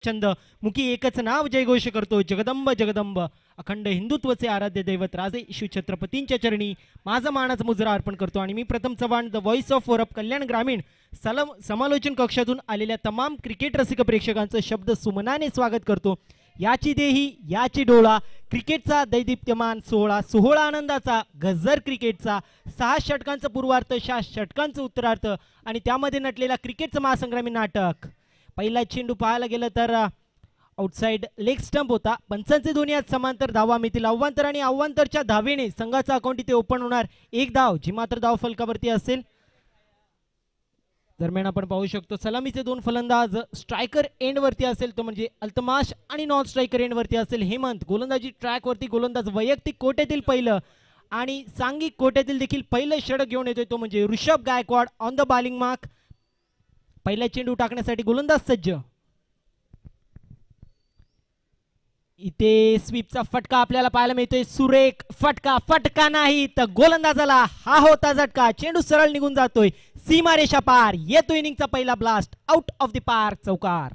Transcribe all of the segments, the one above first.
छंद मुखी एकच नाव जयघोष करतो, जगदंब जगदंब. अखंड हिंदुत्वचे आराध्य दैवत राजे शिवछत्रपतींच्या चरणी माझा मानाचा मुजरा अर्पण करतो. आणि मी Pratham Chavan, the voice of Varap, Kalyan ग्रामीण समालोचन कक्षातून आलेल्या तमाम क्रिकेट रसिक प्रेक्षकांचं शब्द सुमनाने स्वागत करतो. याची देही याची डोळा, क्रिकेटचा दैदिप्यमान सोहळा, सोहळा आनंदाचा, गजर क्रिकेटचा, 6 षटकांचं पूर्वार्थ, 6 षटकांचं उत्तरार्थ आणि त्यामध्ये नटलेला क्रिकेटचं महासंग्रामी नाटक. पहिला चेंडू पाहायला गेलं तर आउटसाइड लेग स्टंप होता. पंचांचे दोन्ही आज समांतर धावा मिळतील. अव्वांतर आणि अव्वांतरच्या धावेने संघाचा अकाउंट इथे ओपन होणार. 1 धाव जी मात्र धाव फलकावरती असेल. दरम्यान आपण पाहू शकतो सलामीचे 2 फलंदाज स्ट्रायकर एंड वरती असेल, तो म्हणजे अल्तमाश, आणि नॉन स्ट्रायकर एंड वरती असेल हेमंत. गोलंदाजी ट्रॅक वरती गोलंदाज वैयक्तिक कोट्यातील पहिलं आणि सांघिक कोट्यातील देखील पहिलं षटक घेऊन येतोय, तो म्हणजे Rishabh Gaikwad on the bowling mark. पहिला चेंडू टाकण्यासाठी गोलंदाज सज्ज. इथे स्वीपचा फटका आपल्याला पाहायला मिळतोय. सुरेख फटका, फटका नाही तर गोलंदाजाला हा होता झटका. चेंडू सरळ निघून जातोय, सीमारेषा पार. येतो इनिंगचा पहिला blast, out of the park, चौकार.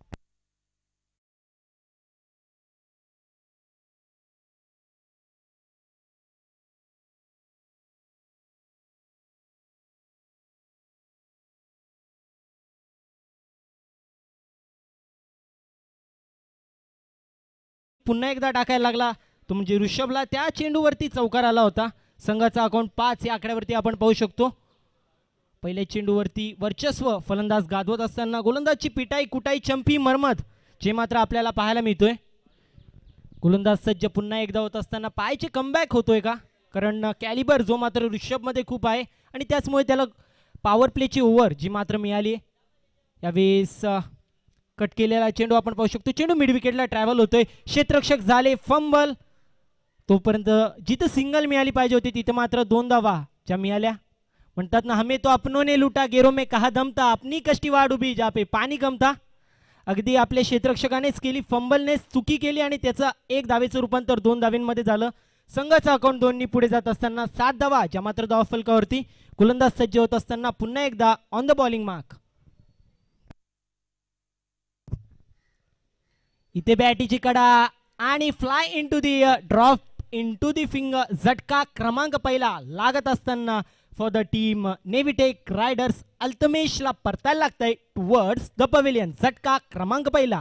पुन्हा एकदा टाकायला लागला, तो म्हणजे ऋषभला. त्या चेंडूवरती चौकार आला होता. संघाचा अकाउंट 5 या आकड्यावरती आपण पाहू शकतो. पहिल्या चेंडूवरती वर्चस्व फलंदाज गाजवत असताना गोलंदाजची पिटाई कुटाई चंपी मरमत जे मात्र आपल्याला पाहायला मिळतोय. गोलंदाज सज्ज पुन्हा एकदा होत असताना पायचे कमबॅक होतोय का, कारण कॅलिबर जो मात्र ऋषभमध्ये खूप आहे आणि त्याचमुळे त्याला पॉवर प्लेची ओव्हर जी मात्र मिळाली. यावेळेस कट केलेला चेंडू आपण पाहू शकतो. चेंडू मिड विकेटला ट्रॅव्हल होतोय. क्षेत्ररक्षक झाले फंबल. तोपर्यंत जिथं सिंगल मिळाली पाहिजे होती तिथं मात्र 2 धावा ज्या मिळाल्या. म्हणतात ना, हमें तो अपनों ने लुटा गेरो में कहा दमता, अपनी कष्टी वाढ उभी जा पे पाणी गमता. अगदी आपल्या क्षेत्ररक्षकानेच केली, फंबलनेच चुकी केली आणि त्याचं 1 धावेचं रूपांतर 2 धावेंमध्ये झालं. संघाचा अकाउंट 2 पुढे जात असताना 7 धावा ज्या मात्र धाव फलकावरती. गोलंदाज सज्ज होत असताना पुन्हा एकदा ऑन द बॉलिंग मार्क. इथे बॅटीची कडा आणि fly into the drop into the finger. झटका क्रमांक पहिला लागत असताना for the team Navitech riders अल्तमेशला परतायला लागतंय टुवर्ड्स द पवेलियन. झटका क्रमांक पहिला.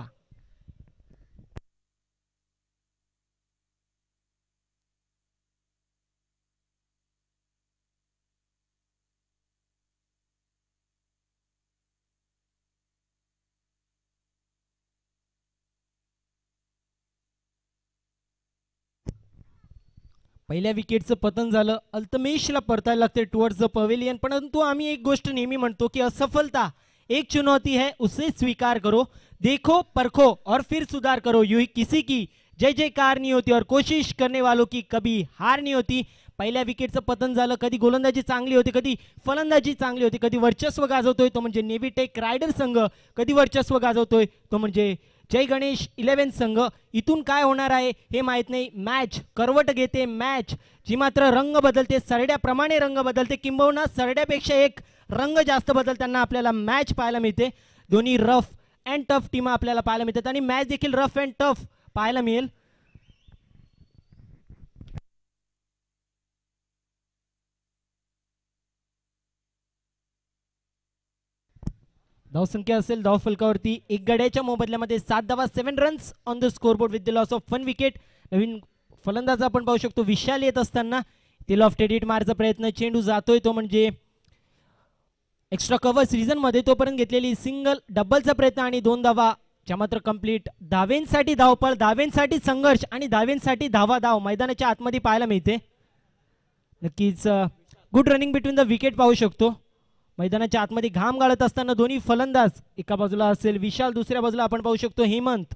पहिल्या विकेटचं पतन झालं. अल्तमेशला परतायला लागते टुवर्ड्स द पवेलियन. परंतु आम्ही एक गोष्ट नेहमी म्हणतो की असफलता एक चुनौती है, उसे स्वीकार करो, देखो परखो और फिर सुधार करो. यू ही किसी की जय जयकार नहीं होती और कोशिश करने वालों की कभी हार नहीं होती. पहिल्या विकेटचं पतन झालं. कधी गोलंदाजी चांगली होती, कधी फलंदाजी चांगली होती, कधी वर्चस्व गाजवतोय तो म्हणजे नेव्हिटेक रायडर संघ, कधी वर्चस्व गाजवतोय तो म्हणजे जय गणेश 11 संघ. इथून काय होणार आहे हे माहित नाही. मॅच करवट घेते, मॅच जी मात्र रंग बदलते, सरड्याप्रमाणे रंग बदलते, किंबहुना सरड्यापेक्षा एक रंग जास्त बदलताना आपल्याला मॅच पाहायला मिळते. दोन्ही रफ अँड टफ टीम आपल्याला पाहायला मिळतात आणि मॅच देखील रफ अँड टफ पाहायला मिळेल. धावसंख्या असेल धाव फलकावरती 1 गड्याच्या मोबदल्यामध्ये 7 धावा, 7 runs on the scoreboard with the loss of 1 wicket. नवीन फलंदाज आपण पाहू शकतो विशाल येत असताना ते लॉफ्टेड हिट मारचा प्रयत्न. चेंडू जातोय तो म्हणजे एक्स्ट्रा कव्हर सीझन मध्ये तोपर्यंत घेतलेली सिंगल डबलचा प्रयत्न आणि 2 धावा ज्या मात्र कंप्लीट. धावेंसाठी धावपळ, धावेंसाठी संघर्ष आणि धावेंसाठी धावा धाव मैदानाच्या आतमध्ये पाहायला मिळते. नक्कीच good running between the wicket पाहू शकतो. मैदानाच्या आतमध्ये घाम गाळत असताना दोन्ही फलंदाज, एका बाजूला असेल विशाल, दुसऱ्या बाजूला आपण पाहू शकतो हेमंत.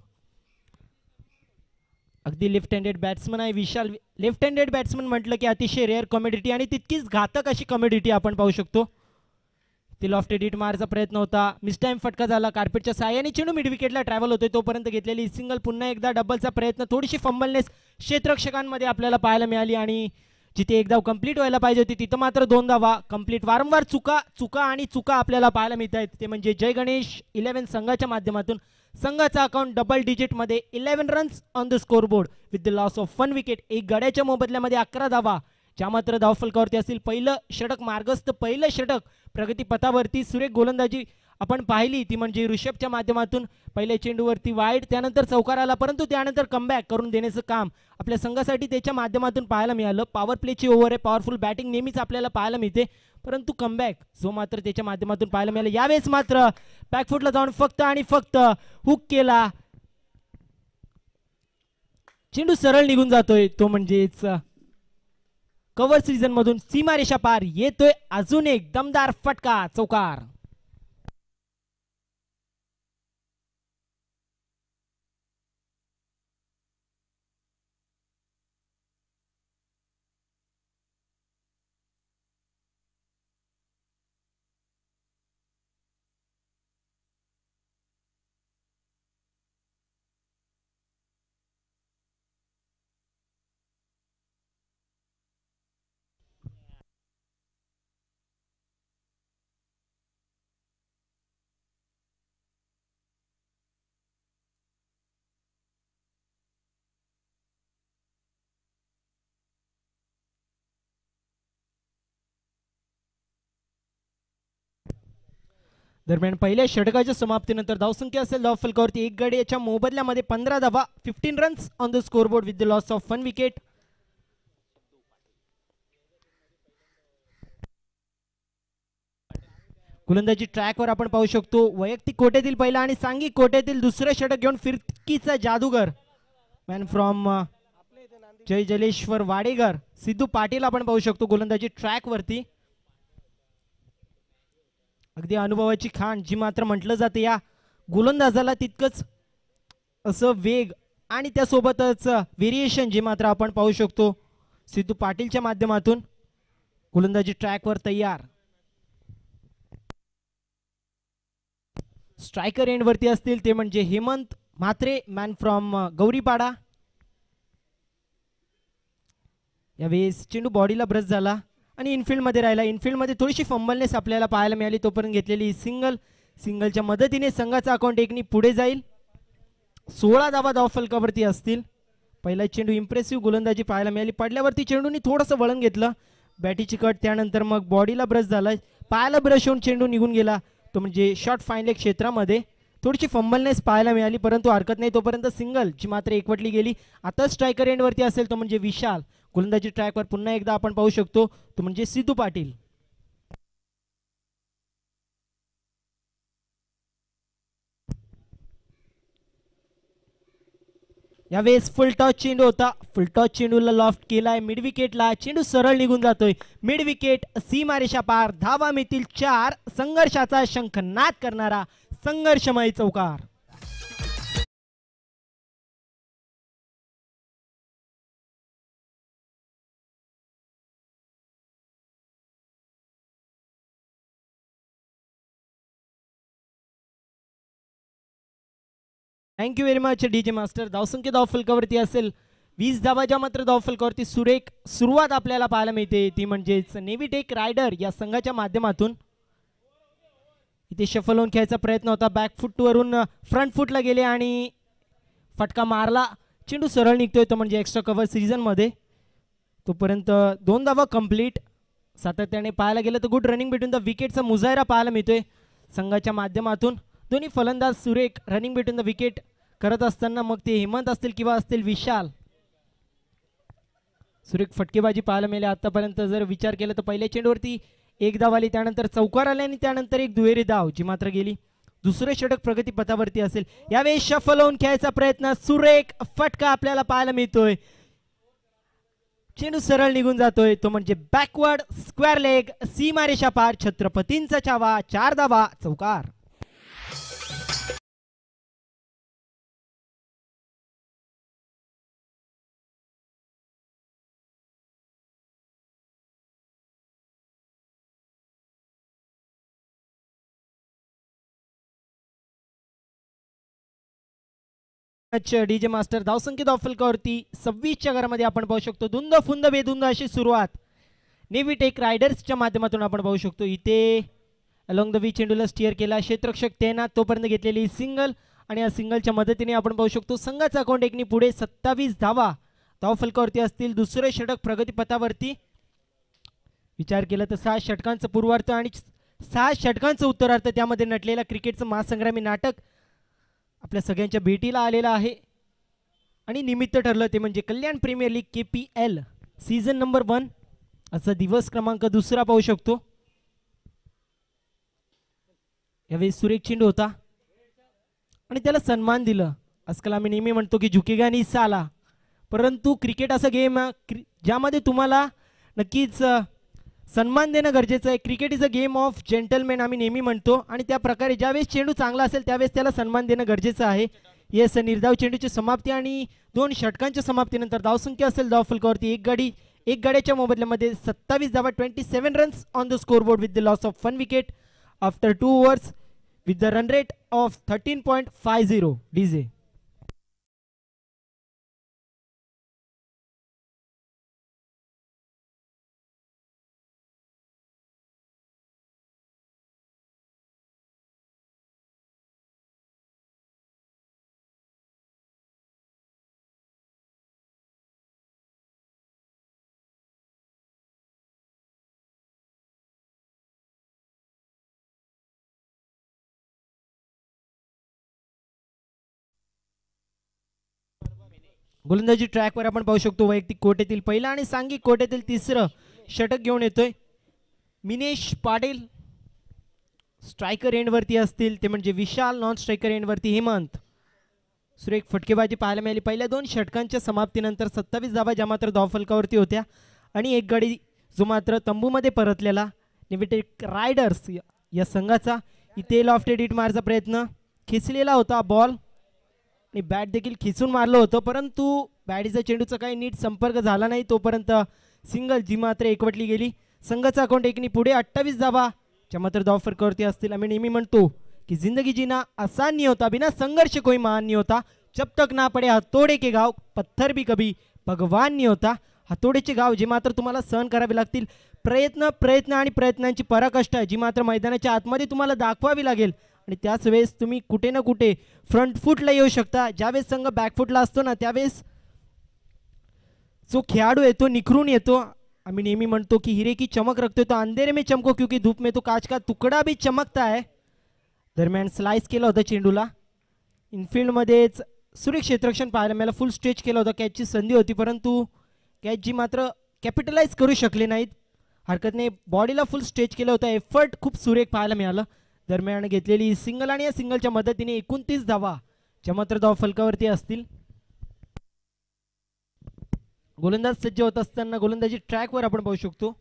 अगदी लेफ्ट हँडेड बॅट्समन आहे विशाल. लेफ्ट हँडेड बॅट्समन म्हटलं की अतिशय रेअर कॉमोडिटी आणि तितकीच घातक अशी कॉमोडिटी आपण पाहू शकतो. ते लॉफ्टेड हिट मारचा प्रयत्न होता, मिस टाइम फटका झाला. कार्पेटच्या साहाय्याने चेंडू मिड विकेटला ट्रॅव्हल होतोय तोपर्यंत घेतलेली सिंगल. पुन्हा एकदा डबलचा प्रयत्न. थोडीशी फंबलनेस क्षेत्ररक्षकांमध्ये आपल्याला पाहायला मिळाली आणि जिथे एक धाव कंप्लीट व्हायला पाहिजे होती तिथं मात्र 2 धावा कंप्लीट. वारंवार चुका चुका आणि चुका आपल्याला पाहायला मिळत आहेत. ते म्हणजे जय गणेश 11 संघाच्या माध्यमातून संघाचा अकाउंट डबल डिजिट मध्ये 11 runs on the scoreboard with the loss of 1 wicket. एक गड्याच्या मोबदल्यामध्ये 11 धावा, ज्या मात्र धावफलकावरती असतील. पहिलं षटक मार्गस्थ, पहिलं षटक प्रगती पथावरती. सुरेख गोलंदाजी आपण पाहिली ती म्हणजे ऋषभच्या माध्यमातून. पहिल्या चेंडूवरती वाईड, त्यानंतर चौकार आला, परंतु त्यानंतर कमबॅक करून देण्याचं काम आपल्या संघासाठी त्याच्या माध्यमातून पाहायला मिळालं. पॉवर प्लेची ओव्हर आहे, पॉवरफुल बॅटिंग नेहमीच आपल्याला पाहायला मिळते, परंतु कमबॅक जो मात्र त्याच्या माध्यमातून पाहायला मिळालं. यावेळेस मात्र बॅकफुटला जाऊन फक्त आणि फक्त हुक केला, चेंडू सरळ निघून जातोय. तो म्हणजेच कव्हर सीझन मधून सीमारेषा पार येतोय अजून एक दमदार फटका, चौकार. दरम्यान पहिल्या षटकाच्या समाप्तीनंतर धावसंख्या असेल धावफलकावरती एक गडी मोबदल्यामध्ये 15 धावा, 15 runs on the scoreboard with the loss of 1 wicket. गोलंदाजी ट्रॅकवर आपण पाहू शकतो. वैयक्तिक कोट्यातील पहिला आणि सांघिक कोट्यातील दुसरे षटक घेऊन फिरकीचा जादूगर मॅन फ्रॉम जय जलेश्वर वाडेकर सिद्धू पाटील आपण पाहू शकतो गोलंदाजी ट्रॅकवरती. अगदी अनुभवाची खाण जी मात्र म्हटलं जातं या गोलंदाजाला, तितकंच असं वेग आणि त्यासोबतच व्हेरिएशन जे मात्र आपण पाहू शकतो सिद्धू पाटीलच्या माध्यमातून. गोलंदाजी ट्रॅकवर तयार. स्ट्रायकर एंड वरती असतील ते म्हणजे हेमंत म्हात्रे मॅन फ्रॉम गौरीपाडा. यावेळेस चेंडू बॉडीला ब्रश झाला आणि इनफिल्ड मध्ये राहिला. इनफिल्ड मध्ये थोडीशी फंबलनेस आपल्याला पाहायला मिळाली, तोपर्यंत घेतलेली सिंगलच्या मदतीने संघाचा अकाउंट एकनी पुढे जाईल. 16 धावा धावफलकावरती असतील. पहिला चेंडू इम्प्रेसिव्ह गोलंदाजी पाहायला मिळाली. पडल्यावरती चेंडूनी थोडंसं वळण घेतलं, बॅटीची कट, त्यानंतर मग बॉडीला ब्रश झाला, पायाला ब्रश होऊन चेंडू निघून गेला. तो म्हणजे शॉर्ट फाईन क्षेत्रामध्ये थोडीशी फंबलनेस पाहायला मिळाली, परंतु हरकत नाही. तोपर्यंत सिंगल जी मात्र एकवटली गेली. आता स्ट्रायकर एंड वरती असेल तो म्हणजे विशाल. गोलंदाजी ट्रॅकवर पुन्हा एकदा आपण पाहू शकतो तो म्हणजे सिद्धू पाटील. यावेळेस फुल टॉस चेंडू होता. फुल टॉस चेंडूला लॉफ्ट केलाय मिड विकेटला. चेंडू सरळ निघून जातोय मिड विकेट, सीमारेषा पार. धावा मिळतील 4. संघर्षाचा शंखनाद करणारा संघर्षमय चौकार. Thank you very much DJ master. धावसंख्या धावफलकावरती असेल 20 धावाच्या मात्र धावफलकावरती सुरेख सुरुवात आपल्याला पाहायला मिळते, ती म्हणजेच नेव्हिटेक रायडर या संघाच्या माध्यमातून. इथे शफल होऊन खेळायचा प्रयत्न होता, बॅकफुट वरून फ्रंट फुटला गेले आणि फटका मारला. चेंडू सरळ निघतोय तो म्हणजे एक्स्ट्रा कव्हर सीझन मध्ये. तोपर्यंत 2 धावा कंप्लीट. सातत्याने पाहायला गेलं तर गुड रनिंग बिटवीन द विकेटचा मुजाहिरा पाहायला मिळतोय संघाच्या माध्यमातून. दोन्ही फलंदाज सुरेख रनिंग बिटवीन द विकेट करत असताना, मग ते हेमंत असतील किंवा असतील विशाल, सुरेख फटकेबाजी पाहायला मिळाली आतापर्यंत. जर विचार केला तर पहिल्या चेंडूवरती 1 धाव आली, त्यानंतर चौकार आले आणि त्यानंतर एक दुहेरी धाव जी मात्र गेली. दुसरे षटक प्रगती पथावरती असेल. यावेळी शफल होऊन खेळायचा प्रयत्न, सुरेख फटका आपल्याला पाहायला मिळतोय. चेंडू सरळ निघून जातोय तो म्हणजे बॅकवर्ड स्क्वेअर लेग, सीमारेषा पार. छत्रपतींचा छावा, 4 धावा, चौकार. DJ master. धावसंख्या धावफलकावरती 26च्या घरामध्ये आपण पाहू शकतो धुंद फुंद बेधुंद अशी सुरुवात नेव्हिटेक रायडर्सच्या माध्यमातून आपण पाहू शकतो. इथे अलॉंग द वी चेंडूला स्टिअर केला, क्षेत्ररक्षक तैनात, तोपर्यंत घेतलेली सिंगल आणि या सिंगलच्या मदतीने आपण पाहू शकतो संघाचा अकाउंट एकनी पुढे 27 धावा धावफलकावरती असतील. दुसरे षटक प्रगतीपथावरती. विचार केला तर 6 षटकांचं पूर्वार्ध आणि 6 षटकांचं उत्तरार्ध त्यामध्ये नटलेला क्रिकेटचं महासंग्रामी नाटक आपल्या सगळ्यांच्या भेटीला आलेलं आहे आणि निमित्त ठरलं ते म्हणजे Kalyan premier league KPL season number 1 असा दिवस क्रमांक 2 पाहू शकतो. यावेळी सुरेख चेंडू होता आणि त्याला सन्मान दिलं. आजकाल आम्ही नेहमी म्हणतो की झुकेगा नहीं साला, परंतु क्रिकेट असा गेम ज्यामध्ये तुम्हाला नक्कीच सन्मान देणं गरजेचं आहे. Cricket is a game of gentleman आम्ही नेहमी म्हणतो आणि त्या प्रकारे ज्यावेळेस चेंडू चांगला असेल त्यावेळेस त्याला सन्मान देणं गरजेचं आहे. येस, निर्धाव चेंडूची समाप्ती आणि 2 षटकांच्या समाप्तीनंतर धावसंख्या असेल धावफलकावरती एक गाड्याच्या मोबदल्यामध्ये 27 धावा 27 runs on the scoreboard with the loss of 1 wicket after 2 overs with the run rate of 13.50 DJ. गोलंदाजी ट्रॅकवर आपण पाहू शकतो वैयक्तिक कोट्यातील पहिला आणि सांघिक कोट्यातील तिसरं षटक घेऊन येतोय मिनेश पाटील. स्ट्रायकर एंडवरती असतील ते म्हणजे विशाल, नॉन स्ट्रायकर एंडवरती हेमंत. सुरेख फटकेबाजी पाहायला मिळाली पहिल्या 2 षटकांच्या समाप्तीनंतर 27 धावा ज्या मात्र धावफलकावरती होत्या आणि एक गडी जो मात्र तंबूमध्ये परतलेला निवेटेड रायडर्स या संघाचा. इथे लॉफ्टेड हिट मारचा प्रयत्न खेचलेला होता बॉल आणि बॅट देखील खिचून मारलं होतं, परंतु बॅटीचा चेंडूचा काही नीट संपर्क झाला नाही. तोपर्यंत सिंगल जी मात्र एकवटली गेली. संघाचा अकाउंट एकनी पुढे 28 धावा ज्या मात्र धावफलकावरती असतील. आम्ही नेहमी म्हणतो कि जिंदगी जीना आसान नहीं होता, बिना संघर्ष कोई महान नहीं होता, जब तक ना पडे हतोडे के घाव पत्थर भी कभी भगवान नहीं होता. हतोडेचे घाव जे मात्र तुम्हाला सहन करावे लागतील. प्रयत्न आणि प्रयत्नांची पराकाष्ठा जी मात्र मैदानाच्या आतमध्ये तुम्हाला दाखवावी लागेल आणि त्याच वेळेस तुम्ही कुठे ना कुठे फ्रंट फुटला येऊ शकता. ज्यावेळेस संघ बॅकफुटला असतो ना त्यावेळेस जो खेळाडू येतो निखरून येतो. आम्ही नेहमी म्हणतो की हिरे की चमक रखते तो अंधेरे में चमको क्योंकि धूप में तो काच का तुकडा भी चमकता है. दरम्यान स्लाइस केला होता चेंडूला. इनफिल्डमध्येच सुरेख क्षेत्ररक्षण पाहायला मिळालं. फुल स्ट्रेच केलं होतं. कॅचची संधी होती परंतु कॅच जी मात्र कॅपिटलाइज करू शकले नाहीत. हरकत नाही, बॉडीला फुल स्ट्रेच केलं होतं. एफर्ट खूप सुरेख पाहायला मिळालं. दरम्यान घेतलेली सिंगल आणि या सिंगलच्या मदतीने 29 धावा ज्या मात्र धावफलकावरती असतील. गोलंदाज सज्ज होत असताना गोलंदाजी ट्रॅकवर आपण पाहू शकतो.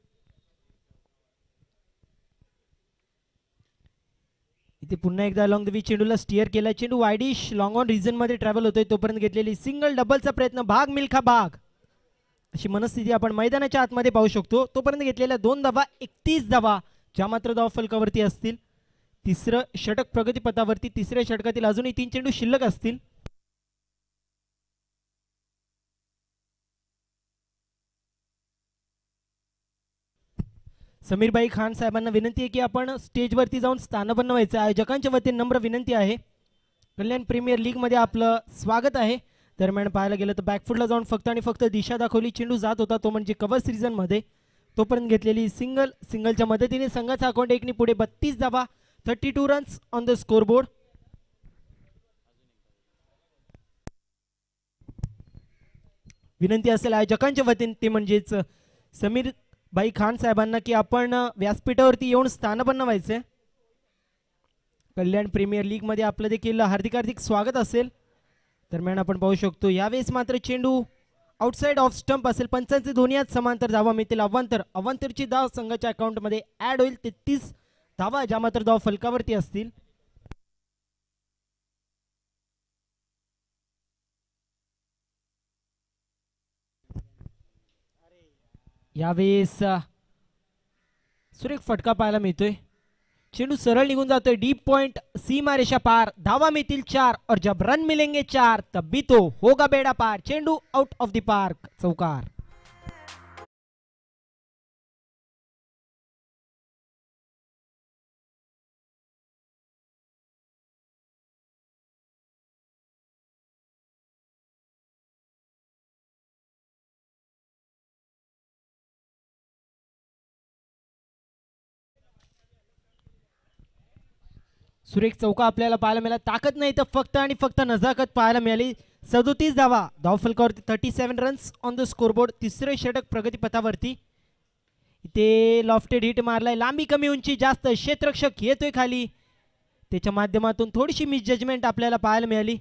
इथे पुन्हा एकदा लॉंग द वी चेंडूला स्टिअर केला. चेंडू वायडिश लॉंग ऑन रिजन मध्ये ट्रॅव्हल होतोय. तोपर्यंत घेतलेली सिंगल डबलचा प्रयत्न भाग मिल्खा भाग अशी मनस्थिती आपण मैदानाच्या आतमध्ये पाहू शकतो. तोपर्यंत घेतलेल्या 2 धावा 31 धावा ज्या मात्र धावफलकावरती असतील. तिसरं षटक प्रगतीपथावरती. तिसऱ्या षटकातील अजूनही 3 चेंडू शिल्लक असतील. समीरबाई खान साहेबांना विनंती आहे की आपण स्टेजवरती जाऊन स्थान बनवायचं. आयोजकांच्या वतीने नम्र विनंती आहे. कल्याण प्रीमियर लीग मध्ये आपलं स्वागत आहे. दरम्यान पाहायला गेलं तर बॅकफुटला जाऊन फक्त आणि फक्त दिशा दाखवली. चेंडू जात होता तो म्हणजे कव्हर सीझन मध्ये. तोपर्यंत घेतलेली सिंगलच्या मदतीने संघाचा अकाउंट एकनी पुढे 32 धावा 32 रन्स ऑन द स्कोरबोर्ड. विनंती असेल आयोजकांच्या वतीने ते म्हणजेच समीर भाई खान साहेबांना की आपण व्यासपीठावरती येऊन स्थान बनवायचे. कल्याण प्रीमियर लीग मध्ये आपलं देखील हार्दिक हार्दिक स्वागत असेल. दरम्यान आपण पाहू शकतो यावेळेस मात्र चेंडू आउटसाइड ऑफ स्टंप असेल. पंचांचे दोन्ही हात समांतर धावा मिळतील. अवांतरची धाव संघाच्या अकाउंट मध्ये ऍड होईल. 33 धावा ज्या मात्र धाव फलकावरती असतील. यावेळेस सुरेख फटका पाहायला मिळतोय. चेंडू सरळ निघून जातोय डीप पॉइंट सीमा रेषा पार. धावा मिळतील 4 और जब रन मिलेंगे 4 तब भी तो होगा बेड़ा पार. चेंडू आउट ऑफ द पार्क चौकार. सुरेख चौका आपल्याला पाहायला मिळाला. ताकद नाही तर फक्त आणि फक्त नजाकत पाहायला मिळाली. 37 धावा धावफलकावरती, 37 रन्स ऑन द स्कोरबोर्ड. तिसरे षटक प्रगतीपथावरती. इथे लॉफ्टेड हिट मारलाय. लांबी कमी, उंची जास्त. क्षेत्ररक्षक येतोय खाली. त्याच्या माध्यमातून थोडीशी मिस जजमेंट आपल्याला पाहायला मिळाली.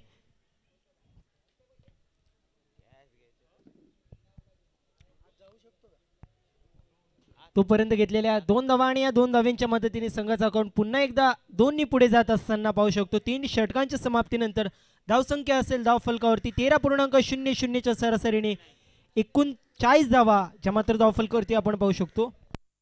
तोपर्यंत घेतलेल्या 2 धावा आणि या 2 धाव्यांच्या मदतीने संघाचा अकाउंट पुन्हा एकदा 2नी पुढे जात असताना पाहू शकतो. 3 षटकांच्या समाप्तीनंतर धावसंख्या असेल धावफलकावरती 13.00 च्या सरासरीने 39 धावा, ज्या मात्र धावफलकावरती आपण पाहू शकतो.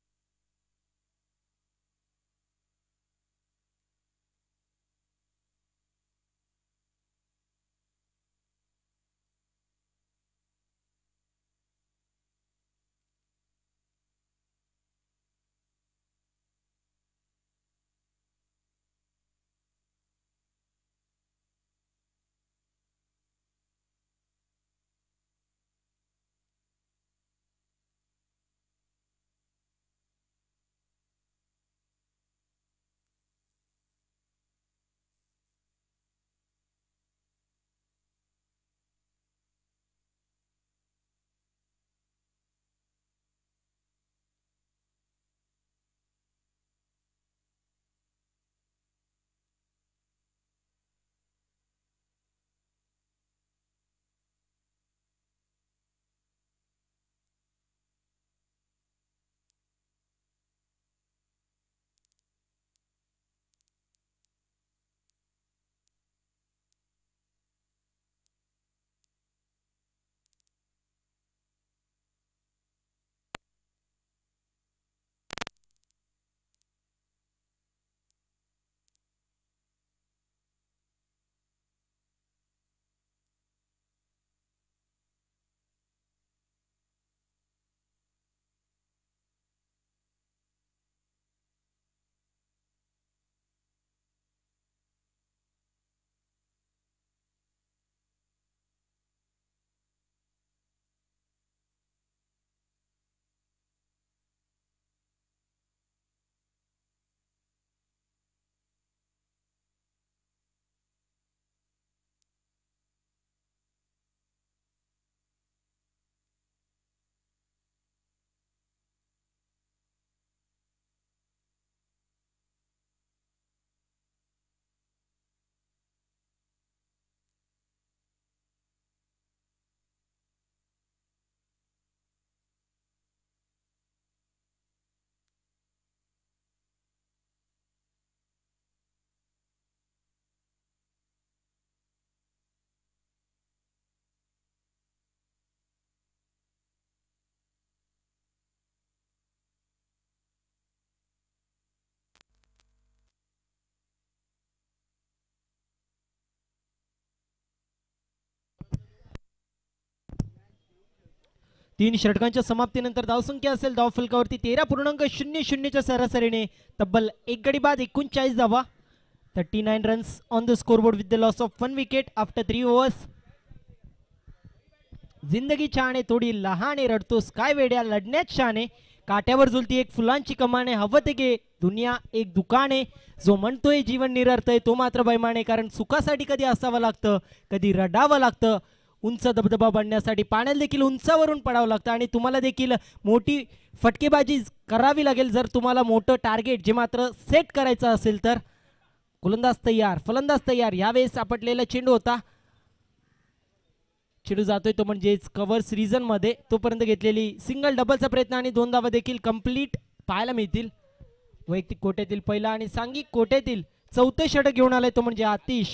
तीन षटकांच्या समाप्तीनंतर धावसंख्या असेल धावफलकावरती 13.00 च्या सरासरीने तब्बल एक गडी बाद 39 धावा. 39 runs on the scoreboard with the loss of 1 wicket after 3 overs. जिंदगी छाने थोडी लहाने, रडतोस काय वेड्या लढण्यात शाने. काट्यावर झुलती एक फुलांची कमाने, हवं ते घे दुनिया एक दुकाने. जो म्हणतोय जीवन निरर्थय तो मात्र बैमाने, कारण सुखासाठी कधी असावं लागतं, कधी रडावं लागतं. उंच दबदबा बनण्यासाठी पाण्याला देखील उंचावरून पडावं लागतं आणि तुम्हाला देखील मोठी फटकेबाजी करावी लागेल जर तुम्हाला मोठं टार्गेट जे मात्र सेट करायचं असेल तर. गोलंदाज तयार, फलंदाज तयार. यावेळेस आपटलेला चेंडू होता. चेंडू जातोय तो म्हणजेच कव्हर्स रिजन मध्ये. तोपर्यंत घेतलेली सिंगल डबलचा प्रयत्न आणि 2 धावा देखील कंप्लीट पाहायला मिळतील. वैयक्तिक कोट्यातील पहिला आणि सांघिक कोट्यातील 4थे षटक घेऊन आलाय तो म्हणजे आतिश.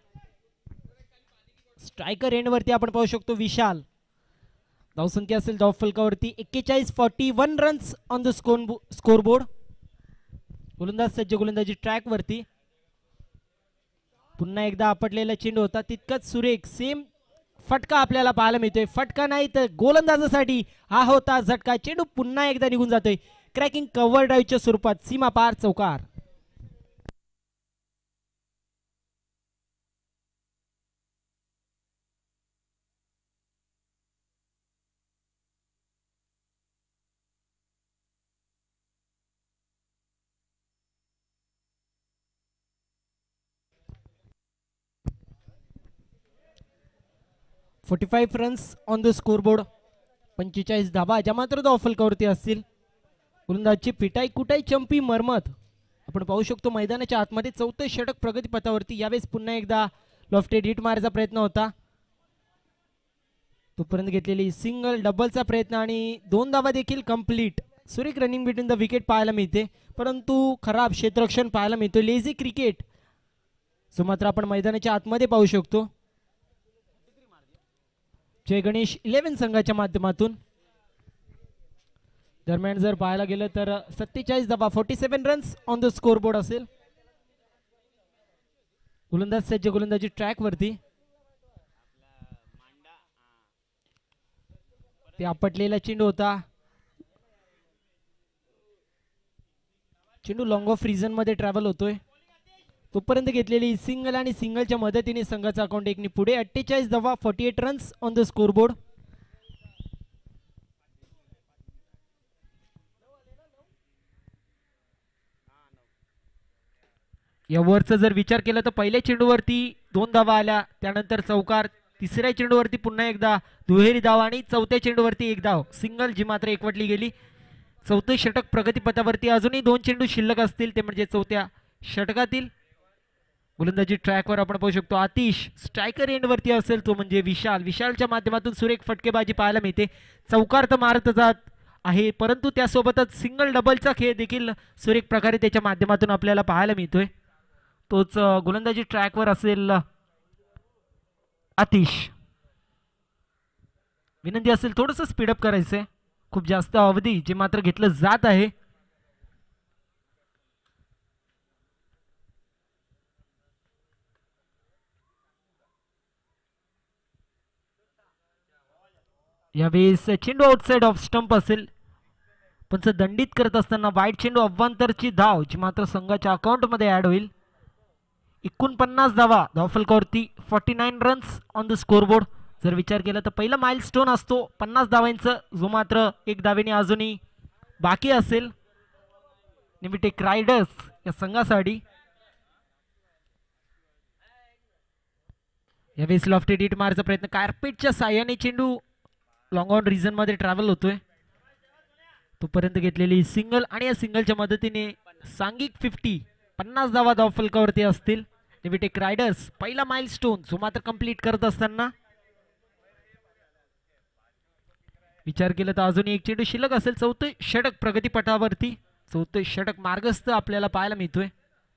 स्ट्रायकर एंड वरती आपण पाहू शकतो विशाल. धावसंख्या असेल धावफलकावरती 41 रन्स ऑन द स्कोरबोर्ड. गोलंदाज सज्ज, गोलंदाजी ट्रॅक वरती. पुन्हा एकदा आपटलेला चेंडू होता, तितकाच सुरेख सेम फटका आपल्याला पाहायला मिळतोय. फटका नाही तर गोलंदाजासाठी हा होता झटका. चेंडू पुन्हा एकदा निघून जातोय क्रॅकिंग कव्हर ड्राईव्हच्या स्वरूपात सीमा पार चौकार. 45 रन्स ऑन द स्कोरबोर्ड. 45 धावा ज्या मात्र धाव फलकावरती असतील. गोलंदाजची पिटाई कुटाई चंपी मरमत आपण पाहू शकतो मैदानाच्या आतमध्ये. चौथं षटक प्रगतीपथावरती. यावेळेस पुन्हा एकदा लॉफ्टेड हिट मारायचा प्रयत्न होता. तोपर्यंत घेतलेली सिंगल डबलचा प्रयत्न आणि 2 धावा देखील कंप्लीट. सुरेख रनिंग बिटवीन द विकेट पाहायला मिळते, परंतु खराब क्षेत्ररक्षण पाहायला मिळतो. लेझी क्रिकेट जो मात्र आपण मैदानाच्या आतमध्ये पाहू शकतो. जय गणेश 11 संघाच्या माध्यमातून. दरम्यान जर पाहायला गेलं तर 47 धावा 47 रन्स ऑन द स्कोरबोर्ड असेल. गोलंदाज सज्ज गोलंदाजी ट्रॅक वरती. ते आपटलेला चेंडू होता. चेंडू लॉंग ऑफ रिजन मध्ये ट्रॅव्हल होतोय. तोपर्यंत घेतलेली सिंगल आणि सिंगलच्या मदतीने संघाचा अकाउंट एकनी पुढे. 48 धावा 48 रन्स ऑन द स्कोरबोर्ड. या ओव्हरचा जर विचार केला तर पहिल्या चेंडूवरती 2 धावा आल्या, त्यानंतर चौकार. तिसऱ्या चेंडूवरती पुन्हा एकदा दुहेरी धाव आणि चौथ्या चेंडूवरती 1 धाव सिंगल जी मात्र एकवटली गेली. चौथे षटक प्रगतीपथावरती. अजूनही 2 चेंडू शिल्लक असतील, ते म्हणजे चौथ्या षटकातील. गोलंदाजी ट्रॅकवर आपण पाहू शकतो. आतिश स्ट्रायकर एंडवरती असेल, तो म्हणजे विशाल. विशालच्या माध्यमातून सुरेख फटकेबाजी पाहायला मिळते. चौकार तर मारत जात आहे, परंतु त्यासोबतच सिंगल डबलचा खेळ देखील सुरेख प्रकारे त्याच्या माध्यमातून आपल्याला पाहायला मिळतोय. तोच गोलंदाजी ट्रॅकवर असेल आतिश. विनंती असेल थोडंसं स्पीडअप करायचंय. खूप जास्त अवधी जे मात्र घेतलं जात आहे. यावेळेस चेंडू आउटसाइड ऑफ स्टंप असेल. पंच दंडित करत असताना वाईट चेंडू अव्वांतरची धाव जी मात्र संघाच्या अकाउंटमध्ये ऍड होईल. 49 धावा धावफलकावरती. 49 रन्स ऑन द स्कोरबोर्ड. जर विचार केला तर पहिला माइलस्टोन असतो 50 धावांचा, जो मात्र 1 धावेने अजूनही बाकी असेल. निमिटेक रायडर्स या संघासाठी. यावेळेस लॉफ्टेड हिट मारायचा प्रयत्न. कार्पेटच्या साह्याने चेंडू लॉंग ऑन रिजन मध्ये ट्रॅव्हल होतोय. तोपर्यंत घेतलेली सिंगल आणि या सिंगलच्या मदतीने सांघिक 50 धावा धावफलकावरती असतील. निमिटेक रायडर्स पहिला माइलस्टोन जो मात्र कंप्लीट करत असताना. विचार केला तर अजून एक चेंडू शिल्लक असेल. चौथे षटक प्रगतीपथावरती. चौथे षटक मार्गस्थ आपल्याला पाहायला मिळतोय.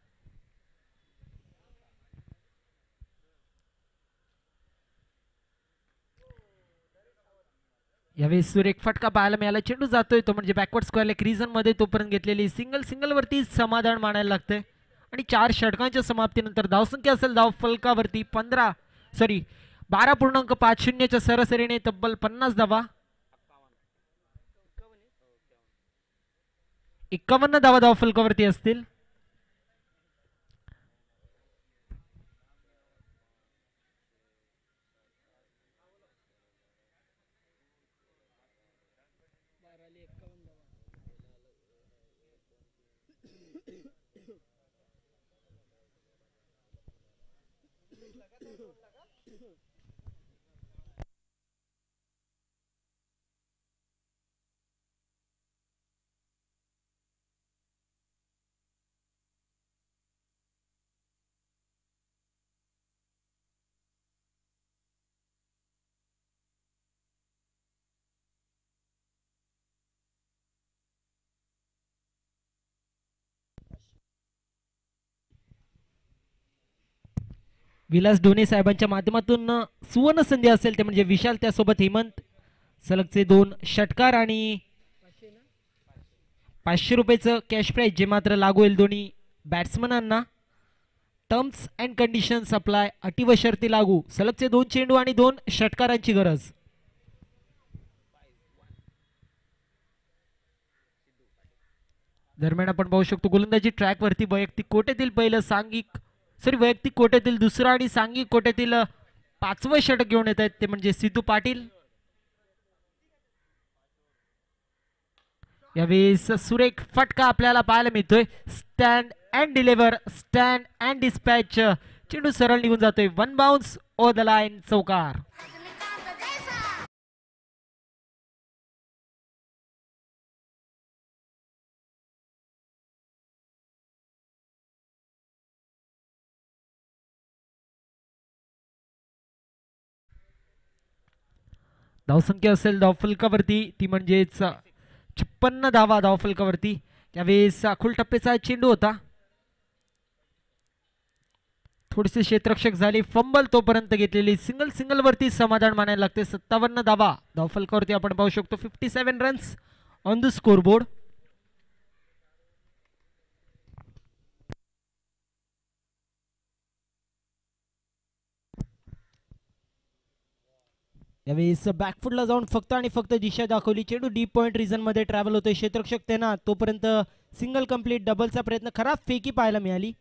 यावेळेस सुरेख फटका पाहायला मिळाला. चेंडू जातोय तो म्हणजे बॅकवर्ड स्क्वेअर रिजन मध्ये. तोपर्यंत घेतलेली सिंगल वरती समाधान मानायला लागतंय. आणि 4 षटकांच्या समाप्तीनंतर धावसंख्या असेल धाव फलकावरती 12.50च्या सरासरीने तब्बल 50 धावा. 51 धावा धाव फलकावरती असतील. विलास ढोणे साहेबांच्या माध्यमातून सुवर्ण संधी असेल, ते म्हणजे विशाल त्यासोबत हेमंत. सलगचे 2 षटकार आणि 500 रुपयाचं कॅश प्राइज जे मात्र लागू होईल दोन्ही बॅट्समनांना. Terms and conditions apply. अटी व शर्ती लागू. सलगचे 2 चेंडू आणि 2 षटकारांची गरज. दरम्यान आपण पाहू शकतो गोलंदाजी ट्रॅक वरती वैयक्तिक कोट्यातील पहिलं वैयक्तिक कोट्यातील दुसरं आणि सांघिक कोट्यातील 5वं षटक घेऊन येत आहेत, ते म्हणजे सिद्धू पाटील. यावेळेस सुरेख फटका आपल्याला पाहायला मिळतोय. Stand and deliver. Stand and dispatch. चेंडू सरळ निघून जातोय. 1 बाउन्स ओव्हर द लाईन. चौकार. धावसंख्या असेल धावफलकावरती ती म्हणजेच 56 धावा धावफलकावरती. त्यावेळेस अखोल टप्प्याचा चेंडू होता. थोडेसे क्षेत्ररक्षक झाले फंबल तोपर्यंत घेतलेली सिंगल वरती समाधान मानायला लागते. 57 धावा धावफलकावरती आपण पाहू शकतो. 57 runs on the score board. यावेळेस बॅकफुटला जाऊन फक्त आणि फक्त दिशा दाखवली. चेंडू डीप पॉइंट रिझन मध्ये ट्रॅव्हल होतोय. क्षेत्ररक्षक त्यांना तोपर्यंत सिंगल कंप्लीट डबलचा प्रयत्न. खराब फेकी पाहायला मिळाली.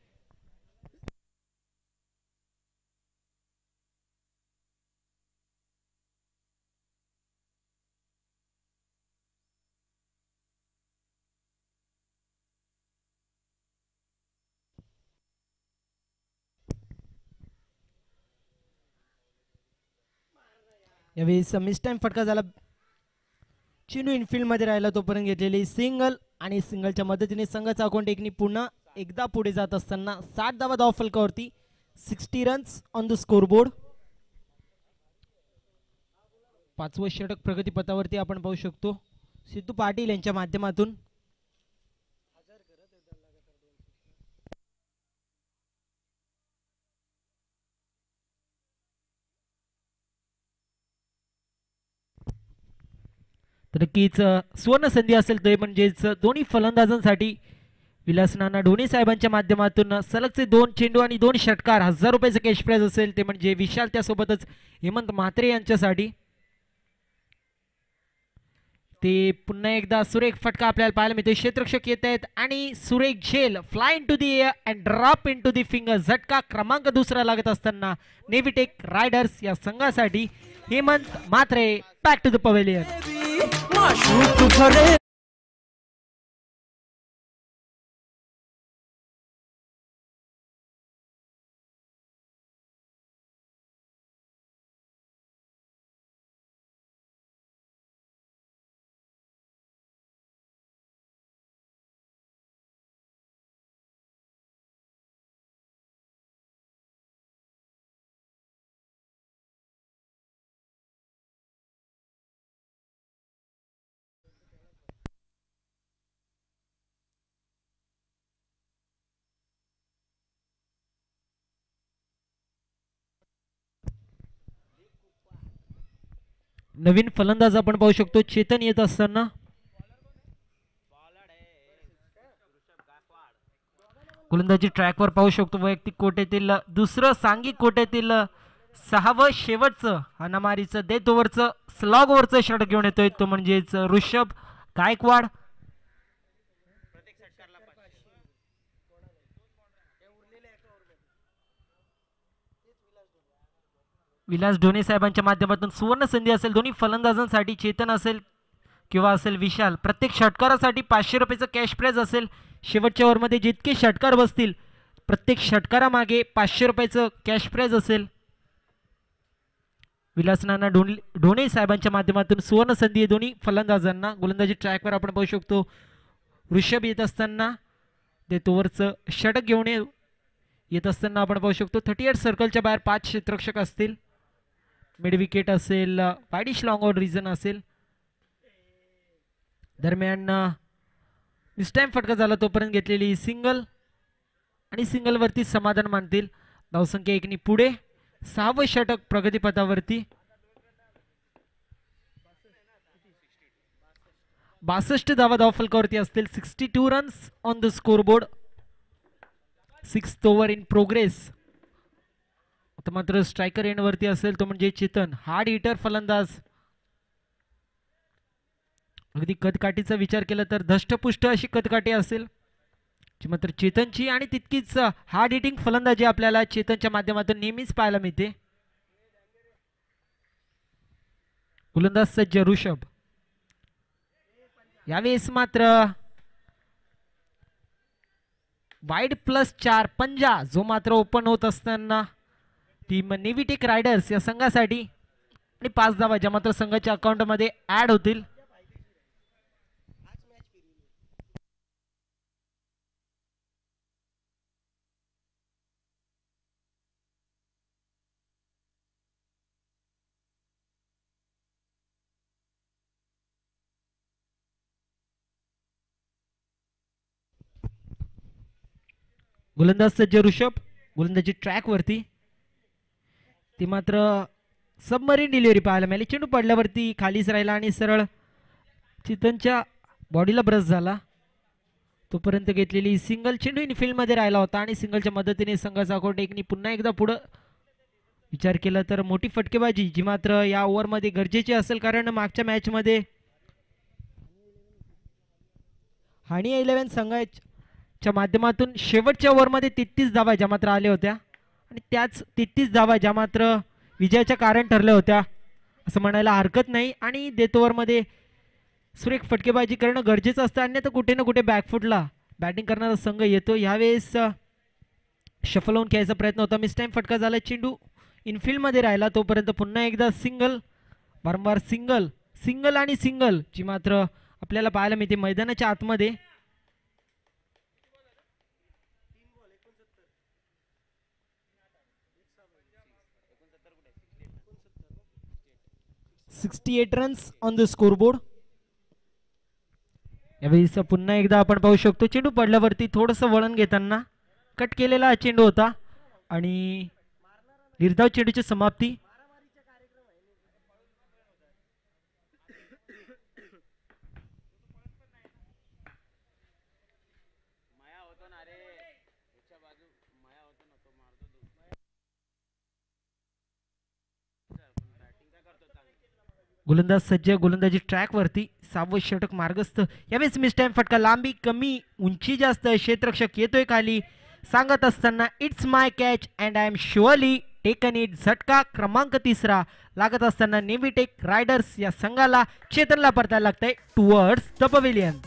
यावेळेस मिस टाइम फटका झाला. चेंडू इनफिल्ड मध्ये राहिला तोपर्यंत घेतलेली सिंगल आणि सिंगलच्या मदतीने संघाचा अकाउंट एकनी पुन्हा एकदा पुढे जात असताना 60 धावा धावफलकावरती. 60 runs on the score board. 5वं षटक प्रगतीपथावरती आपण पाहू शकतो. सिद्धू पाटील यांच्या माध्यमातून. तर नक्कीच सुवर्ण संधी असेल ते म्हणजेच दोन्ही फलंदाजांसाठी. विलास नाना ढोणे साहेबांच्या माध्यमातून सलगचे 2 चेंडू आणि 2 षटकार. 1000 रुपयाचं कॅश प्राइज असेल ते म्हणजे विशाल. त्यासोबतच हेमंत म्हात्रे यांच्यासाठी. ते पुन्हा एकदा सुरेख फटका आपल्याला पाहायला मिळते. क्षेत्ररक्षक येत आहेत आणि सुरेख झेल fly into the air and drop into the finger. झटका क्रमांक 2 लागत असताना नेव्हिटेक रायडर्स या संघासाठी Hemant Mhatre back to the pavilion. नवीन फलंदाज आपण पाहू शकतो. चेतन येत असताना. गोलंदाजी ट्रॅकवर पाहू शकतो. वैयक्तिक कोट्यातील दुसरं सांघिक कोट्यातील 6वं शेवटचं हनामारीचं डेथ ओव्हरचं स्लॉग ओव्हरचं षटक घेऊन येतोय तो म्हणजेच ऋषभ गायकवाड. विलास ढोणे साहेबांच्या माध्यमातून सुवर्ण संधी असेल दोन्ही फलंदाजांसाठी. चेतन असेल किंवा असेल विशाल. प्रत्येक षटकारासाठी 500 रुपयाचं कॅश प्राइज असेल. शेवटच्या ओव्हरमध्ये जितके षटकार बसतील प्रत्येक षटकारामागे 500 रुपयाचं कॅश प्राइज असेल. विलास नाना ढोणे साहेबांच्या माध्यमातून सुवर्ण संधी दोन्ही फलंदाजांना. गोलंदाजी ट्रॅकवर आपण पाहू शकतो. ऋषभ येत असताना डेथ ओव्हरचं षटक घेऊन येत असताना आपण पाहू शकतो. 38 सर्कलच्या बाहेर 5 क्षेत्ररक्षक असतील. मिड विकेट असेल. वाईडिश लॉंग आउट रिझन असेल. दरम्यान मिस टाइम फटका झाला तोपर्यंत घेतलेली सिंगल आणि सिंगल वरती समाधान मानतील. धावसंख्या 1 पुढे. 6वं षटक प्रगतीपथावरती. 62 धावा धावफलकावरती असतील. 62 runs on the score board. 6th over in progress. आता मात्र स्ट्रायकर एंड वरती असेल तो म्हणजे चेतन. हार्ड हिटर फलंदाज. अगदी कदकाठीचा विचार केला तर धष्टपुष्ट अशी कदकाठी असेल मात्र चेतनची. आणि तितकीच हार्ड हिटिंग फलंदाजी आपल्याला चेतनच्या माध्यमातून नेहमीच पाहायला मिळते. गोलंदाज सज्ज ऋषभ. यावेळेस मात्र वाईड +4 पंजा जो मात्र ओपन होत असताना टीम नेव्हिटेक रायडर्स या संघासाठी. आणि 5 धावा ज्या मात्र संघाच्या अकाउंटमध्ये ऍड होतील. गोलंदाज सज्ज ऋषभ गोलंदाजी ट्रॅक वरती. ती मात्र सबमरीन डिलिव्हरी पाहायला मिळाली. चेंडू पडल्यावरती खालीच राहिला आणि सरळ चेतनच्या बॉडीला ब्रश झाला. तोपर्यंत घेतलेली सिंगल चेंडू इनफिल्डमध्ये राहिला होता आणि सिंगलच्या मदतीने संघाचा अकाउंट एकनी पुन्हा एकदा पुढं. विचार केला तर मोठी फटकेबाजी जी मात्र या ओव्हरमध्ये गरजेची असेल, कारण मागच्या मॅचमध्ये हानी 11 संघाच्या माध्यमातून शेवटच्या ओव्हरमध्ये 33 धावा ज्या मात्र आल्या होत्या आणि त्याच 33 धावा ज्या मात्र विजयाच्या कारण ठरल्या होत्या असं म्हणायला हरकत नाही. आणि डेथ ओव्हरमध्ये सुरेख फटकेबाजी करणं गरजेचं असतं, अन्यथा कुठे ना कुठे बॅकफुटला बॅटिंग करणारा संघ येतो. यावेळेस शफल होऊन खेळायचा प्रयत्न होता. मिस टाइम फटका झाला. चेंडू इनफिल्डमध्ये राहिला. तोपर्यंत पुन्हा एकदा सिंगल, वारंवार सिंगल सिंगल आणि सिंगल जी मात्र आपल्याला पाहायला मिळते मैदानाच्या आतमध्ये. $68 रन्स ऑन द स्कोरबोर्ड. यावेळेस पुन्हा एकदा आपण पाहू शकतो चेंडू पडल्यावरती थोडंसं वळण घेताना कट केलेला चेंडू होता आणि निर्धाव चेंडूची समाप्ती. गोलंदाज सज्ज गोलंदाजी ट्रॅक वरती. 6वं षटक मार्गस्थ. यावेळेस मिस टाइम फटका. लांबी कमी, उंची जास्त. क्षेत्ररक्षक येतोय खाली. सांगत असताना it's my catch and I am surely taken it. झटका क्रमांक 3 लागत असताना नेव्हीटेक रायडर्स या संघाला चेतनला परतायला लागतंय टुवर्ड्स द पवेलियन.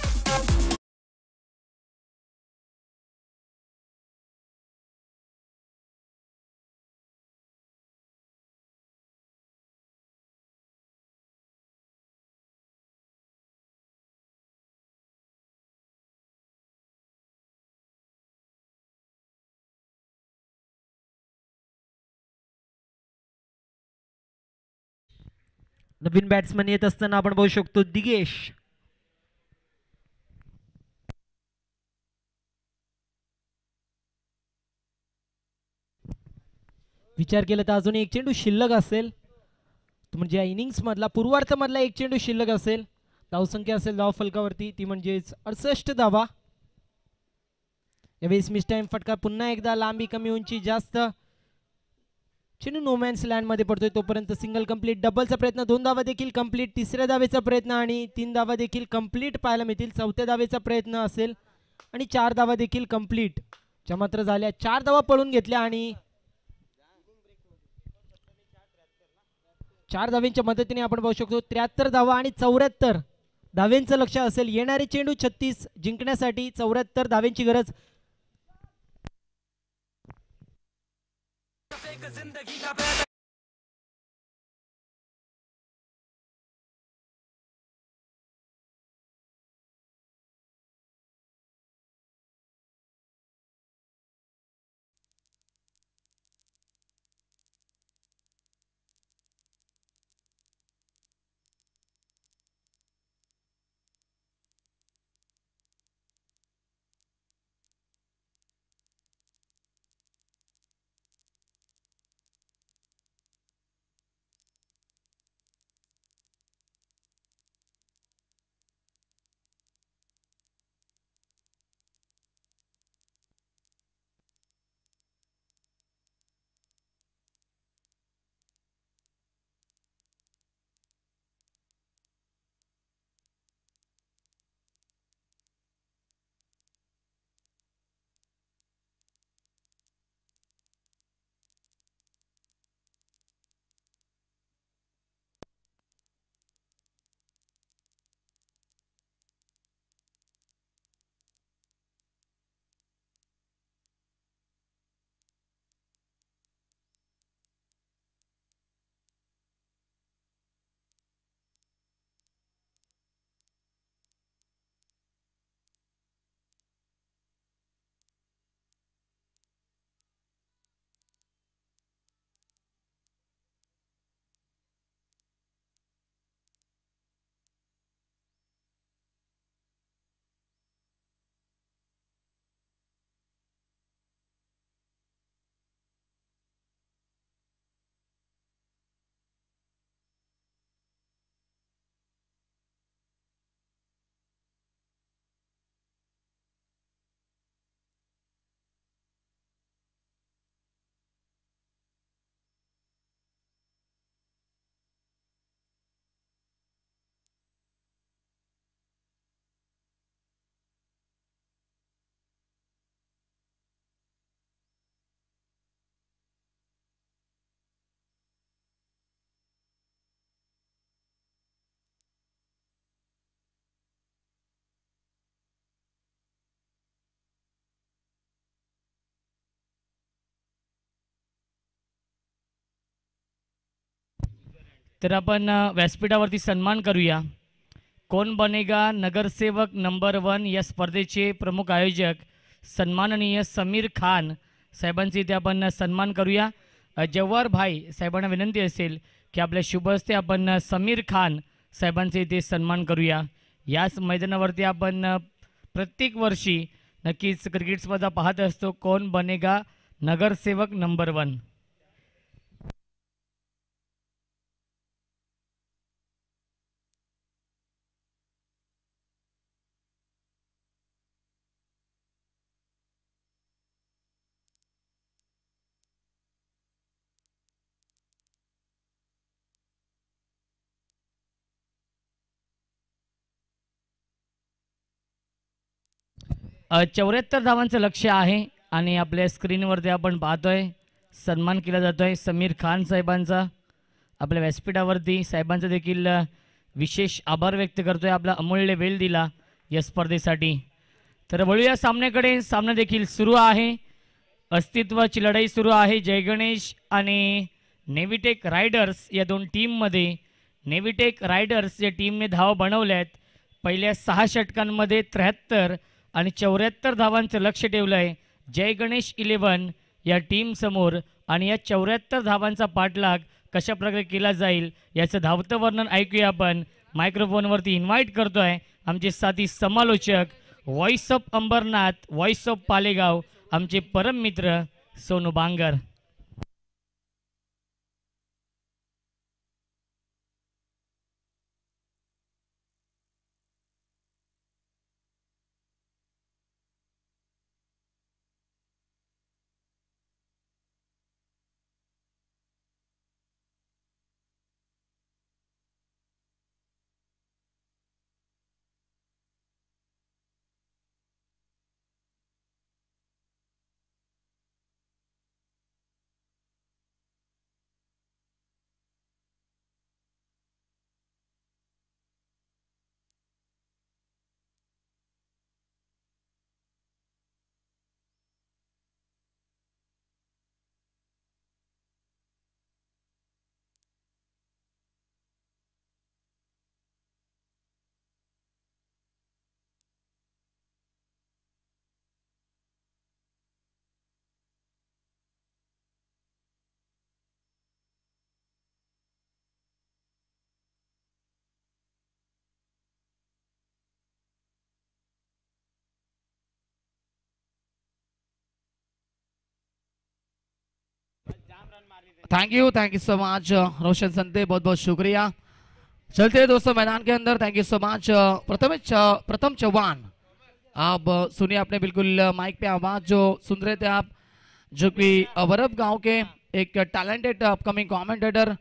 नवीन बॅट्समन येत असताना आपण बघू शकतो दिगेश. विचार केला तर अजून एक चेंडू शिल्लक असेल, तो म्हणजे या इनिंग्स मधला पूर्वार्थ मधला एक चेंडू शिल्लक असेल. धावसंख्या असेल धाव फलकावरती ती म्हणजेच 68 धावा. यावेळेस मिस टाइम फटका. पुन्हा एकदा लांबी कमी, उंची जास्त. चेंडू नोमॅन्स लँड मध्ये पडतोय. तोपर्यंत सिंगल कंप्लीट. डबलचा प्रयत्न. 2 धावा देखील कंप्लीट. तिसऱ्या धावेचा प्रयत्न आणि 3 धावा देखील कंप्लीट पाहायला मिळतील. चौथ्या धावेचा प्रयत्न असेल आणि 4 धावा देखील कंप्लीट ज्या मात्र झाल्या. 4 धावा पळून घेतल्या आणि 4 धावेंच्या मदतीने आपण पाहू शकतो 73 धावा आणि 74 धावेंचं लक्ष असेल. येणारे चेंडू 36 जिंकण्यासाठी 74 धावेंची गरज. तर आपण व्यासपीठावरती सन्मान करूया. कोण बनेगा नगरसेवक नंबर 1 या स्पर्धेचे प्रमुख आयोजक सन्माननीय समीर खान साहेबांचे इथे आपण सन्मान करूया. जव्हार भाई साहेबांना विनंती असेल की आपल्या शुभ हस्ते आपण समीर खान साहेबांचे इथे सन्मान करूया. याच मैदानावरती आपण प्रत्येक वर्षी नक्कीच क्रिकेट स्पर्धा पाहत असतो. कोण बनेगा नगरसेवक नंबर 1. चौऱ्याहत्तर धावांचं लक्ष्य आहे आणि आपल्या स्क्रीनवरती आपण पाहतोय सन्मान केला जातोय समीर खान साहेबांचा. आपल्या व्यासपीठावरती साहेबांचा देखील विशेष आभार व्यक्त करतोय, आपला अमूल्य वेळ दिला या स्पर्धेसाठी. तर वळूया सामन्याकडे. सामना देखील सुरू आहे, अस्तित्वाची लढाई सुरू आहे. जय गणेश आणि नेव्हिटेक रायडर्स या दोन टीममध्ये नेव्हिटेक रायडर्स या टीमने धावा बनवल्यात. पहिल्या 6 षटकांमध्ये 73 आणि 74 धावांचं लक्ष ठेवलं आहे जय गणेश 11 या टीमसमोर. आणि या 74 धावांचा पाठलाग कशा प्रकारे केला जाईल याचं धावतं वर्णन ऐकूया. आपण मायक्रोफोनवरती इन्व्हाइट करतोय आमचे साथी समालोचक, voice of Ambernath, voice of Palegaon, आमचे परम मित्र Sonu Bangar. Thank you so much Roshan Sante, बहुत बहुत शुक्रिया. चलते हैं दोस्तों मैदान के अंदर. Thank you so much. Pratham Chauhan, आप सुनिए अपने बिल्कुल माइक पे आवाज जो सुन रहे थे आप, जो कि अवरब गांव के एक टैलेंटेड अपकमिंग कमेंटेटर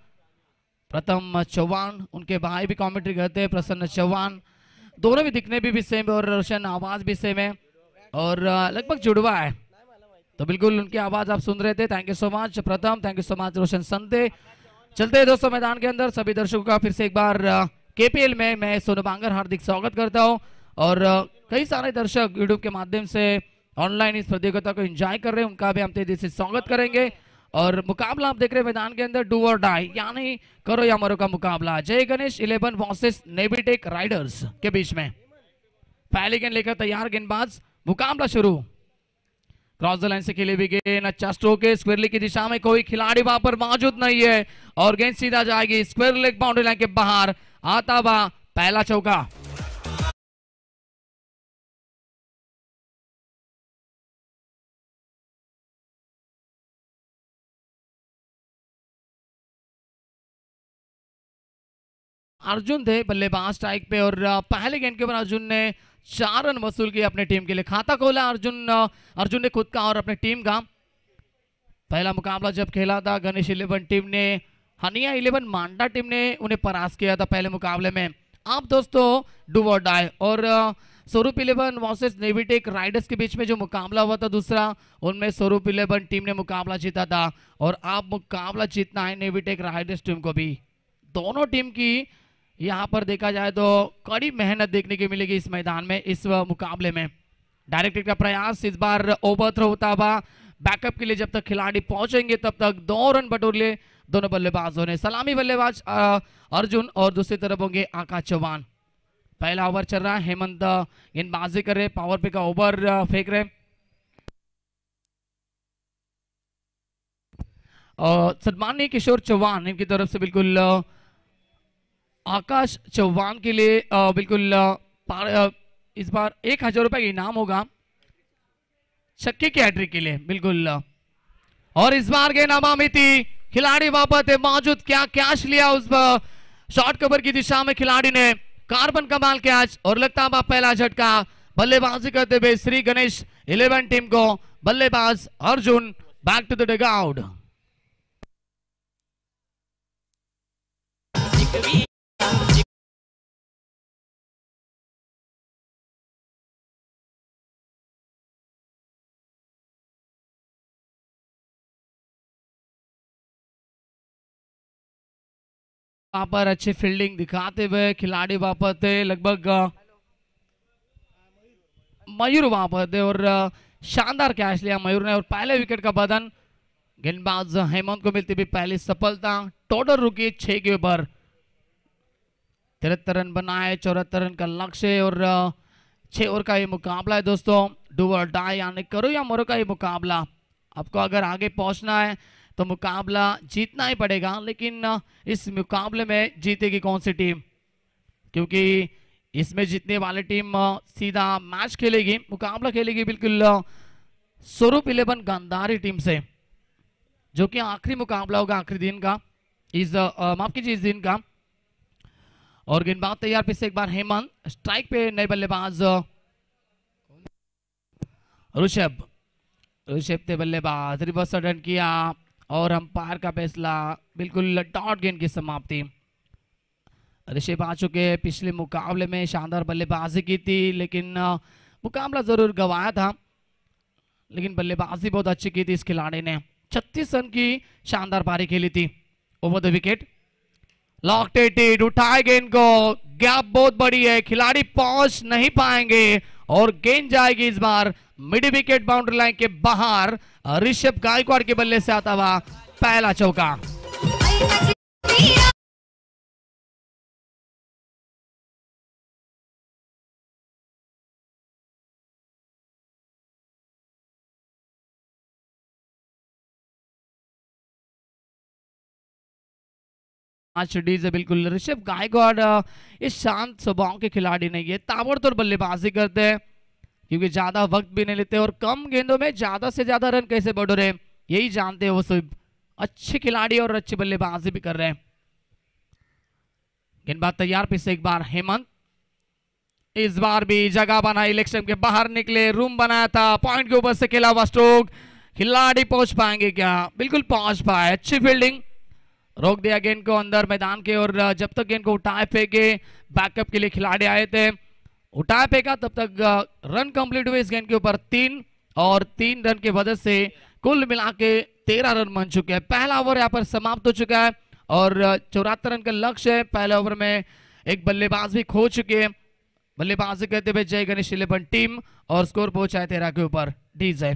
प्रथम चौहान, उनके भाई भी कमेंट्री करते हैं प्रसन्न चौहान. दोनों भी दिखने भी सेम और रोशन आवाज भी सेम है और लगभग जुड़वा है, तो बिल्कुल उनकी आवाज आप सुन रहे थे. Thank you so much Pratham, thank you so much Roshan Sante. चलते हैं दोस्तों मैदान के अंदर. सभी दर्शकों का फिर से एक बार केपीएल में मैं सोनू बांगर हार्दिक स्वागत करता हूं. और कई सारे दर्शक यूट्यूब के माध्यम से ऑनलाइन इस प्रतियोगिता को एंजॉय कर रहे हैं, उनका भी हम तेजी से स्वागत करेंगे. और मुकाबला आप देख रहे हैं मैदान के अंदर, डू और डाई यानी करो या मरो का मुकाबला. जय गणेश 11 वर्सेस नेव्हिटेक राइडर्स के बीच में. पहली गेंद लेकर तैयार गेंदबाज, मुकाबला शुरू. क्रॉस द लाइन से खेली हुई गेंद, अच्छा स्ट्रोक है. स्क्वायर लेग की दिशा में कोई खिलाड़ी वहां पर मौजूद नहीं है और गेंद सीधा जाएगी स्क्वायर लेग बाउंड्री लाइन के बाहर. आता हुआ पहला चौका. अर्जुन थे बल्लेबाज स्ट्राइक पे और पहले गेंद के ऊपर अर्जुन ने 4 रन वसूल किए अपने टीम के लिए. खाता खोला अर्जुन ने खुद का और अपने टीम का. पहला मुकाबला जब खेला था गणेश 11 टीम ने हनिया 11 मांडा टीम ने उन्हें परास्त किया था पहले मुकाबले में. आप दोस्तों डू और डाई और स्वरूप 11 वर्सेस नेव्हिटेक राइडर्स के बीच में जो मुकाबला हुआ था दूसरा, उनमें स्वरूप 11 टीम ने मुकाबला जीता था और आप मुकाबला जीतना है नेव्हिटेक राइडर्स टीम को भी. दोनों टीम की यहाँ पर देखा जाए तो कड़ी मेहनत देखने की मिलेगी इस मैदान में, इस मुकाबले में. डायरेक्टर का प्रयास इस बार ओवर थ्रो होता हुआ बैकअप के लिए जब तक खिलाड़ी पहुंचेंगे तब तक 2 रन बटोर ले दोनों बल्लेबाजों ने। सलामी बल्लेबाज अर्जुन और दूसरी तरफ होंगे आकाश चौहान। पहला ओवर चल रहा है, हेमंत गेंदबाजी कर रहे, पावर पे का ओवर फेंक रहे। सम्माननीय किशोर चौहान इनकी तरफ से बिल्कुल आकाश चौहान के लिए बिल्कुल इस बार 1000 रुपए का इनाम होगा छक्के की हैट्रिक के लिए बिल्कुल। और इस बार के नामामिति खिलाड़ी वापस है मौजूद, क्या कैच लिया उस शॉर्ट कवर की दिशा में खिलाड़ी ने, कार्बन कमाल कैच। और लगता है पहला झटका बल्लेबाजी करते हुए श्री गणेश 11 टीम को। बल्लेबाज Arjun back to the dugout. वहां पर अच्छी फील्डिंग दिखाते हुए खिलाड़ी वापस थे, लगभग मयूर वहां पर थे और शानदार कैच लिया मयूर ने। और पहले विकेट का बदन गेंदबाज हेमंत को मिलती हुई पहली सफलता। टोटल रुकी 6 के ऊपर, 73 रन बनाए, 74 रन का लक्ष्य। और 6 ओवर का ये मुकाबला है दोस्तों, डू और डाई यानी करो या मरो का ये मुकाबला। आपको अगर आगे पहुंचना है तो मुकाबला जीतना ही पड़ेगा, लेकिन इस मुकाबले में जीतेगी कौन सी टीम, क्योंकि इसमें जीतने वाली टीम सीधा मैच खेलेगी, मुकाबला खेलेगी बिल्कुल स्वरूप 11 गांधारी टीम से, जो कि आखिरी मुकाबला होगा आखिरी दिन का, माफ कीजिए इस दिन का। और गेंदबाज तैयार, फिर से एक बार हेमंत, स्ट्राइक पे नए बल्लेबाज ऋषभ ने बल्लेबाज, रिवर्स रन किया और अंपायर का फैसला बिल्कुल डॉट गेंद की समाप्ति। ऋषभ आ चुके पिछले मुकाबले में शानदार बल्लेबाजी की थी, लेकिन मुकाबला जरूर गंवाया था, लेकिन बल्लेबाजी बहुत अच्छी की थी इस खिलाड़ी ने। 36 रन की शानदार पारी खेली थी। ओवर द विकेट लॉकटेटेड, उठाए गेंद को, गैप बहुत बड़ी है, खिलाड़ी पहुंच नहीं पाएंगे और गेंद जाएगी इस बार मिड विकेट बाउंड्री लाइन के बाहर। ऋषभ गायकवाड़ के बल्ले से आता हुआ पहला चौका। डीजे बिल्कुल ऋषभ गायकवाड़ इस शांत स्वभाव के खिलाड़ी नहीं है, ताबड़तोड़ बल्लेबाजी करते हैं क्योंकि ज्यादा वक्त भी नहीं लेते और कम गेंदों में ज्यादा से ज्यादा रन कैसे बढ़ो रहे यही जानते हैं वो सब। अच्छे खिलाड़ी और अच्छी बल्लेबाजी भी कर रहे हैं। गेंदबाज तैयार, फिर से एक बार हेमंत, इस बार भी जगह बना, इलेक्शन के बाहर निकले, रूम बनाया था, पॉइंट के ऊपर से खेला हुआ स्ट्रोक, खिलाड़ी पहुंच पाएंगे क्या? बिल्कुल पहुंच पाए, अच्छी फील्डिंग, रोक दिया गेंद को अंदर मैदान के। और जब तक गेंद को उठाए फेंके, बैकअप के लिए खिलाड़ी आए थे, उठाए फेंका, तब तक रन कंप्लीट हुए इस गेंद के ऊपर 3 और 3 रन की वजह से कुल मिला के 13 रन बन चुके हैं। पहला ओवर यहाँ पर समाप्त हो चुका है और 74 रन का लक्ष्य है। पहले ओवर में एक बल्लेबाज भी खो चुके हैं। बल्लेबाजी करते हुए जय गणेश 11 टीम और स्कोर पहुंचा है 13 के ऊपर। डीजे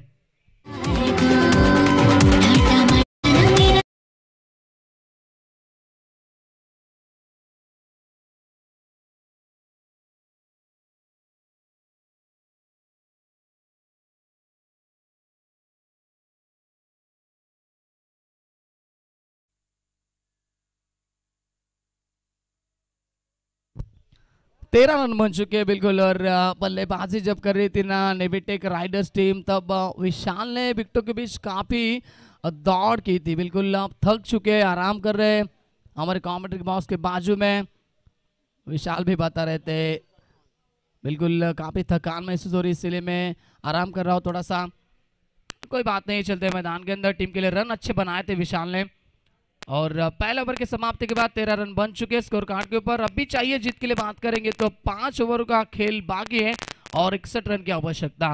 13 रन बन चुके हैं बिल्कुल। और बल्लेबाजी जब कर रही थी ना नेविटेक राइडर्स टीम, तब विशाल ने विकेटों के बीच काफी दौड़ की थी। बिल्कुल आप थक चुके, आराम कर रहे। हमारे कमेंट्री बॉक्स के बाजू में विशाल भी बता रहे थे बिल्कुल काफी थकान महसूस हो रही, इसलिए मैं आराम कर रहा हूँ थोड़ा सा। कोई बात नहीं, चलते मैदान के अंदर। टीम के लिए रन अच्छे बनाए थे विशाल ने और पहले ओवर के समाप्ति के बाद 13 रन बन चुके स्कोर कार्ड के ऊपर। अभी चाहिए जीत के लिए बात करेंगे तो 5 ओवर का खेल बाकी है और 61 रन की आवश्यकता।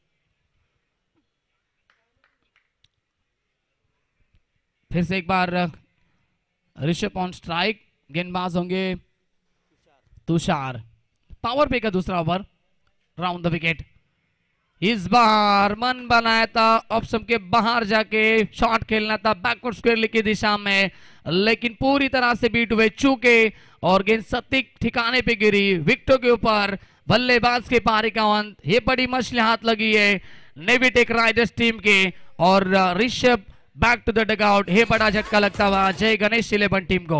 फिर से एक बार ऋषभ ऑन स्ट्राइक, गेंदबाज होंगे तुषार। पावर प्ले का दूसरा ओवर, राउंड द विकेट। इस बार मन बनाया था ऑप्शन के बाहर जाके शॉट खेलना था बैकवर्ड स्क्वायर की दिशा में, लेकिन पूरी तरह से बीट हुए चूके और गेंद सटीक ठिकाने पे गिरी विकेटों के ऊपर। बल्लेबाज के पारी का अंत। ये बड़ी मछली हाथ लगी है नेवी टेक राइडर्स टीम के और Rishabh back to the dugout. ये बड़ा झटका लगता हुआ जय गणेश 11 टीम को।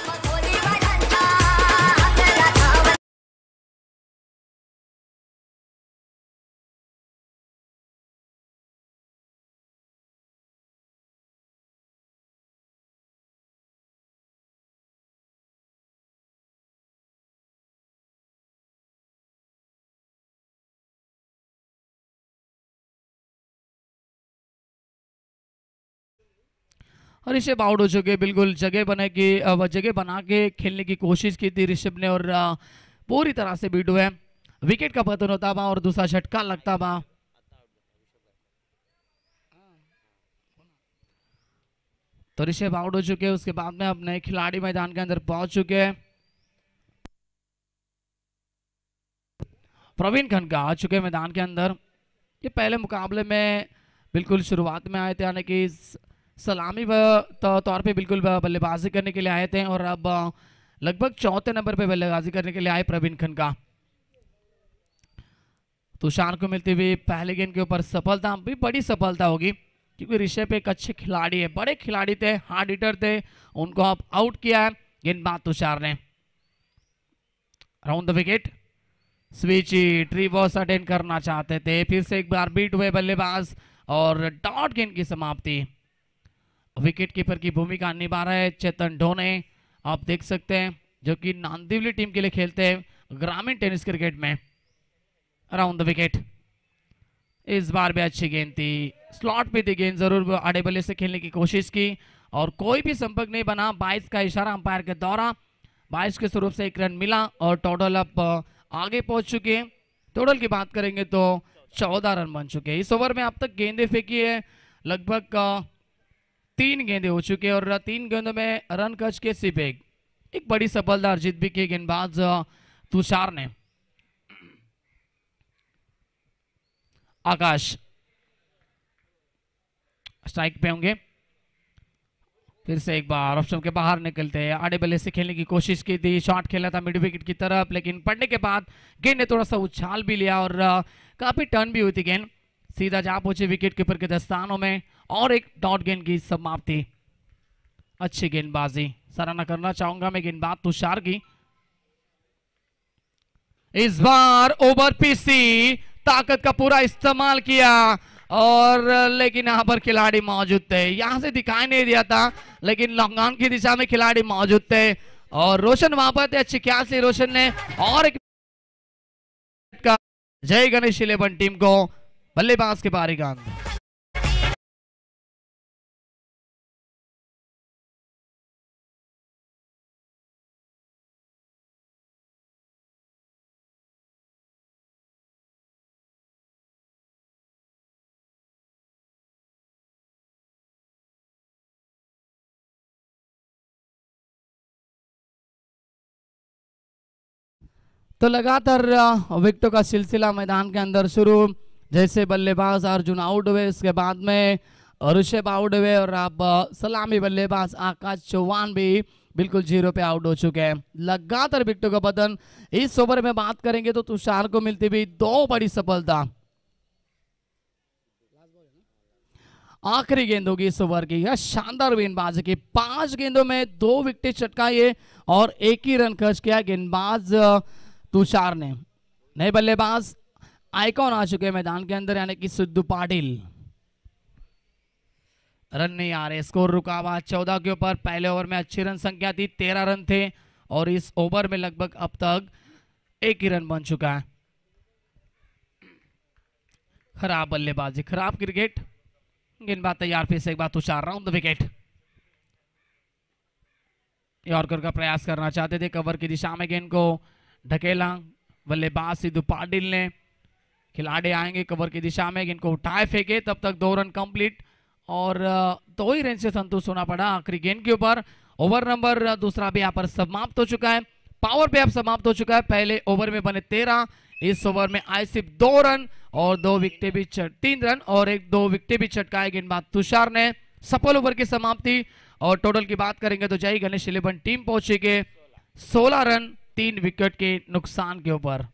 ऋषभ आउट हो चुके, बिल्कुल जगह बना के खेलने की कोशिश की थी ऋषभ ने और पूरी तरह से बीट हुए। विकेट का पतन होता हुआ और दूसरा झटका लगता हुआ। तो ऋषभ आउट हो चुके, उसके बाद में अब नए खिलाड़ी मैदान के अंदर पहुंच चुके हैं। प्रवीण खनका आ चुके मैदान के अंदर। ये पहले मुकाबले में बिल्कुल शुरुआत में आए थे, यानी कि सलामी तौर पे बिल्कुल बल्लेबाजी करने के लिए आए थे और अब लगभग चौथे नंबर पे बल्लेबाजी करने के लिए आए प्रवीण खनका। तुषार को मिलती हुई पहले गेंद के ऊपर सफलता, भी बड़ी सफलता होगी क्योंकि ऋषभ एक अच्छे खिलाड़ी है, बड़े खिलाड़ी थे, हार्ड हिटर थे, उनको अब आउट किया है गेंदबाज तुषार ने। Round the wicket switch tree boss attend करना चाहते थे, फिर से एक बार बीट हुए बल्लेबाज और डॉट गेंद की समाप्ति। विकेट कीपर की भूमिका निभा रहा है चेतन ढोने, आप देख सकते हैं, जो कि नांदिवली टीम के लिए खेलते हैं ग्रामीण टेनिस क्रिकेट में। अराउंड द विकेट इस बार भी अच्छी गेंद थी, स्लॉट पे थी गेंद, जरूर आड़े बल्ले से खेलने की कोशिश की और कोई भी संपर्क नहीं बना। 22 का इशारा अंपायर के द्वारा, 22 के स्वरूप से 1 रन मिला और टोटल अब आगे पहुंच चुके हैं। टोटल की बात करेंगे तो 14 रन बन चुके हैं। इस ओवर में अब तक गेंदें फेंकी है, लगभग 3 गेंदें हो चुके हैं और 3 गेंदों में रन कच के सिर्फ एक बड़ी सफलता अर्जित भी की गेंदबाज तुषार ने। आकाश स्ट्राइक पे होंगे, फिर से एक बार ऑप्शन के बाहर निकलते हैं, आड़े बल्ले से खेलने की कोशिश की थी, शॉट खेला था मिड विकेट की तरफ, लेकिन पड़ने के बाद गेंद ने थोड़ा सा उछाल भी लिया और काफी टर्न भी हुई थी गेंद, सीधा जा पहुंचे विकेट कीपर के दस्तानों में और एक डॉट गेंद की समाप्ति। अच्छी गेंदबाजी, सराहना करना चाहूंगा मैं गेंदबाज तुषार की। इस बार ओवर पीसी ताकत का पूरा इस्तेमाल किया और लेकिन यहां पर खिलाड़ी मौजूद थे, यहां से दिखाई नहीं दिया था लेकिन लॉन्ग ऑन की दिशा में खिलाड़ी मौजूद थे और रोशन वहां पर थे। अच्छी क्या से रोशन ने और एक का जय गणेश 11 टीम को बल्लेबाज के पारी का अंत। तो लगातार विकेटों का सिलसिला मैदान के अंदर शुरू, जैसे बल्लेबाज अर्जुन आउट हुए उसके बाद में ऋषभ आउट हुए और अब सलामी बल्लेबाज आकाश चौहान भी बिल्कुल 0 पे आउट हो चुके हैं। लगातार विकेटों का पतन। इस ओवर में बात करेंगे तो तुषार को मिलती हुई 2 बड़ी सफलता। आखिरी गेंद होगी इस ओवर की, यह शानदार गेंदबाजी की, 5 गेंदों में 2 विकेट चटकाए और 1 ही रन खर्च किया गेंदबाज तुषार ने। नए बल्लेबाज आइकॉन आ चुके हैं मैदान के अंदर, यानी कि सिद्धू पाटिल। रन नहीं आ रहे, स्कोर रुका हुआ 14 के ऊपर। पहले ओवर में अच्छी रन संख्या थी, 13 रन थे और इस ओवर में लगभग अब तक 1 ही रन बन चुका है। खराब बल्लेबाजी, खराब क्रिकेट। गेंदबाज तैयार, फिर से एक बार Tushar round the wicket. Yorker का प्रयास करना चाहते थे, कवर की दिशा में गेंद को ढकेला बल्लेबाज सिद्धू पाटिल ने। खिलाड़ी आएंगे कवर की दिशा में, गेंद को उठाए फेंके, तब तक 2 रन कंप्लीट और 2 ही रन से संतुष्ट होना पड़ा आखिरी गेंद के ऊपर। ओवर नंबर दूसरा भी यहाँ पर समाप्त हो चुका है, पावर पे अब समाप्त हो चुका है। पहले ओवर में बने 13, इस ओवर में आए सिर्फ 2 रन और 2 विकेटें भी 3 रन और 2 विकेटें भी चटकाए। गेंदबाज तुषार ने सफल ओवर की समाप्ति। और टोटल की बात करेंगे तो जय गणेश 11 टीम पहुंची के 16 रन 3 विकेट के नुकसान के ऊपर।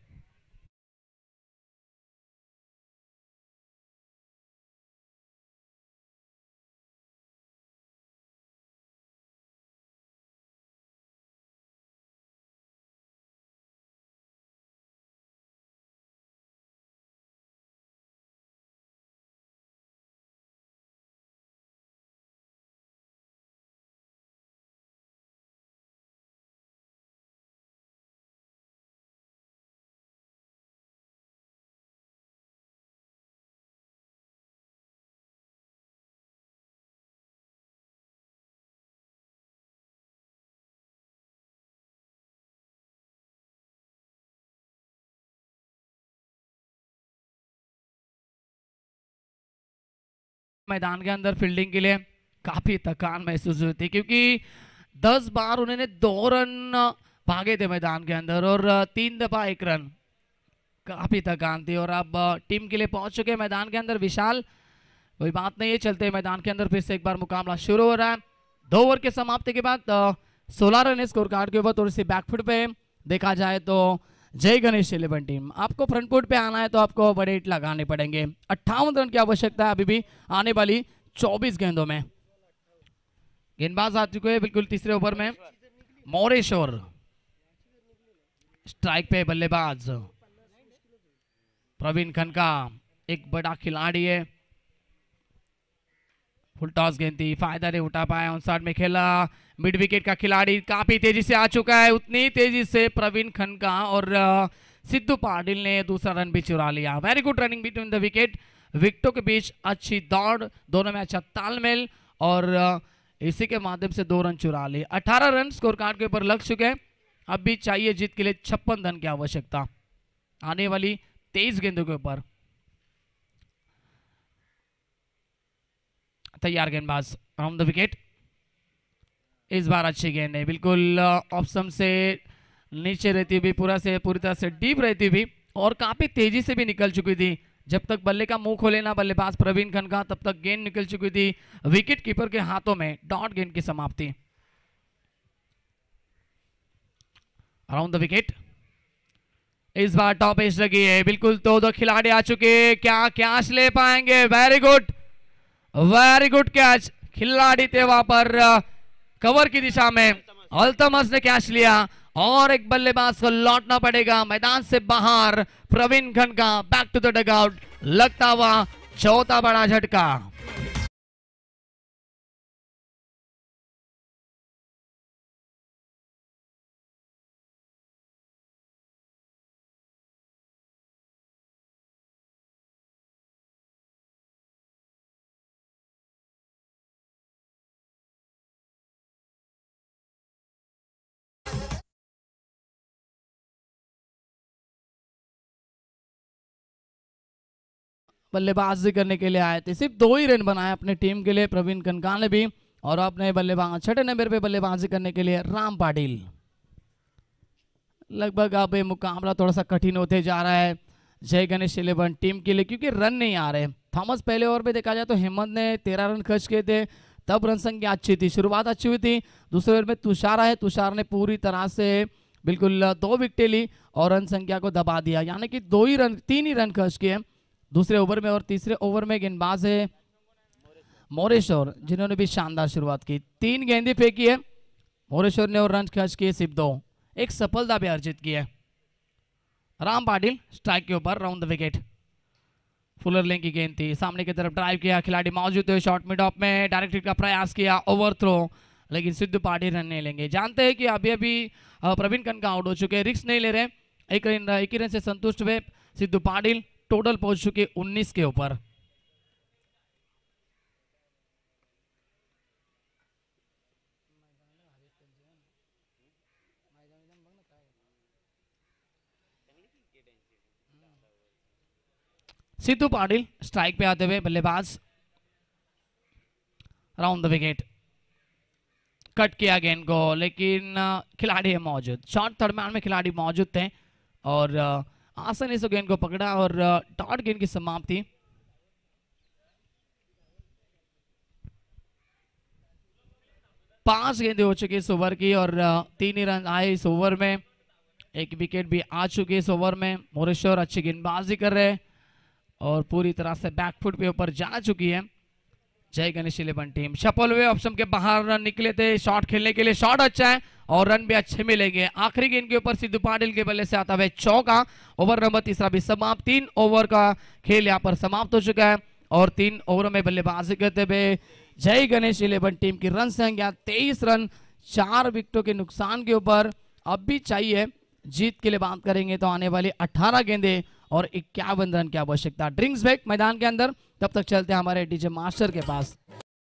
मैदान के अंदर फील्डिंग के लिए काफी थकान महसूस हुई थी क्योंकि 10 बार उन्होंने 2 रन भागे थे मैदान के अंदर और 3 दफा 1 रन। काफी थकान थी और अब टीम के लिए पहुंच चुके हैं मैदान के अंदर विशाल। कोई बात नहीं है, चलते हैं मैदान के अंदर फिर से एक बार मुकाबला शुरू हो रहा है। 2 ओवर के समाप्ति के बाद 16 रन स्कोर कार्ड के ऊपर। थोड़ी सी बैकफुट पे देखा जाए तो जय गणेश 11 टीम, आपको फ्रंट फुट पे आना है तो आपको बड़े हिट लगाने पड़ेंगे। 58 रन की आवश्यकता है अभी भी आने वाली 24 गेंदों में। गेंदबाज आ चुके हैं बिल्कुल तीसरे ओवर में। मोरेश्वर स्ट्राइक पे बल्लेबाज प्रवीण खनका, एक बड़ा खिलाड़ी है। फुल टॉस गेंद थी, फायदा नहीं उठा पाया, ऑन साइड में खेला। मिड विकेट का खिलाड़ी काफी तेजी से आ चुका है, उतनी तेजी से प्रवीण खनका और सिद्धू पाटिल ने दूसरा रन भी चुरा लिया। Very good running between the wicket, विकेटों के बीच अच्छी दौड़, दोनों में अच्छा तालमेल और इसी के माध्यम से 2 रन चुरा लिए। 18 रन स्कोर कार्ड के ऊपर लग चुके हैं। अब भी चाहिए जीत के लिए 56 रन की आवश्यकता आने वाली 23 गेंदों के ऊपर। तैयार गेंदबाज अराउंड द विकेट। इस बार अच्छी गेंद है, बिल्कुल ऑप्शन से नीचे रहती हुई, पूरी तरह से डीप रहती हुई और काफी तेजी से भी निकल चुकी थी। जब तक बल्ले का मुंह खोले ना बल्लेबाज प्रवीण खनका तब तक गेंद निकल चुकी थी विकेट कीपर के हाथों में। डॉट गेंद की समाप्ति। Around the wicket. इस बार टॉप एज लगी है, बिल्कुल 2 खिलाड़ी आ चुके। क्या कैच ले पाएंगे? Very good catch. खिलाड़ी थे वहां पर कवर की दिशा में। अल्तमस ने कैच लिया और एक बल्लेबाज को लौटना पड़ेगा मैदान से बाहर। Praveen Khanka back to the dugout, लगता हुआ चौथा बड़ा झटका। बल्लेबाजी करने के लिए आए थे, सिर्फ 2 ही रन बनाए अपने टीम के लिए प्रवीण खनका ने भी। और अपने बल्लेबाज 6 नंबर पे बल्लेबाजी करने के लिए राम पाटिल। लगभग अब ये मुकाबला थोड़ा सा कठिन होते जा रहा है जय गणेश 11 टीम के लिए क्योंकि रन नहीं आ रहे। थॉमस पहले ओवर पे देखा जाए तो हेमंत ने 13 रन खर्च किए थे, तब रन संख्या अच्छी थी, शुरुआत अच्छी हुई थी। दूसरे ओवर में तुषार आए, तुषार ने पूरी तरह से बिल्कुल 2 विकेटें ली और रन संख्या को दबा दिया, यानी कि 3 ही रन खर्च किए दूसरे ओवर में। और तीसरे ओवर में गेंदबाज है मोरेश्वर, जिन्होंने भी शानदार शुरुआत की। 3 गेंदें फेंकी है मोरेश्वर ने और रन खर्च किए सिर्फ 2, एक सफलता भी अर्जित की है। राम पाटिल स्ट्राइक के ऊपर round the wicket. Fuller length की गेंद थी, सामने की तरफ ड्राइव किया, खिलाड़ी मौजूद थे, शॉर्ट मिड ऑफ में डायरेक्ट हिट का प्रयास किया, ओवर थ्रो, लेकिन सिद्धू पाटिल रन नहीं लेंगे। जानते हैं कि अभी प्रवीण खनका आउट हो चुके हैं, रिस्क नहीं ले रहे। एक ही रन से संतुष्ट हुए सिद्धू पाटिल। टोटल पहुंच चुके 19 के ऊपर। सिद्धू पाटिल स्ट्राइक पे आते हुए बल्लेबाज राउंड द विकेट। कट किया गेंद को, लेकिन खिलाड़ी है मौजूद, शॉर्ट थर्ड मैन में खिलाड़ी मौजूद थे और आसानी से गेंद को पकड़ा और डॉट गेंद की समाप्ति। पांच गेंदें हो चुकी इस ओवर की और 3 ही रन आए इस ओवर में। एक विकेट भी आ चुकी है इस ओवर में। मोरेश्वर अच्छी गेंदबाजी कर रहे हैं और पूरी तरह से बैकफुट पे ऊपर जा चुकी है जय गणेश 11 टीम। शफल हुए ऑप्शन के बाहर रन निकले थे शॉट खेलने के लिए। शॉट अच्छा है और रन भी अच्छे मिलेंगे। आखिरी गेंद के ऊपर सिद्धू पाटिल के बल्ले से आता हुआ चौका। ओवर नंबर तीसरा भी समाप्त। 3 ओवर का खेल यहाँ पर समाप्त हो चुका है और 3 ओवरों में बल्लेबाजी करते हुए जय गणेश 11 टीम की रन संख्या 23 रन 4 विकेटों के नुकसान के ऊपर। अब भी चाहिए जीत के लिए बात करेंगे तो आने वाली 18 गेंदें और 51 रन की आवश्यकता। ड्रिंक्स ब्रेक मैदान के अंदर, तब तक चलते हैं हमारे डीजे मास्टर के पास।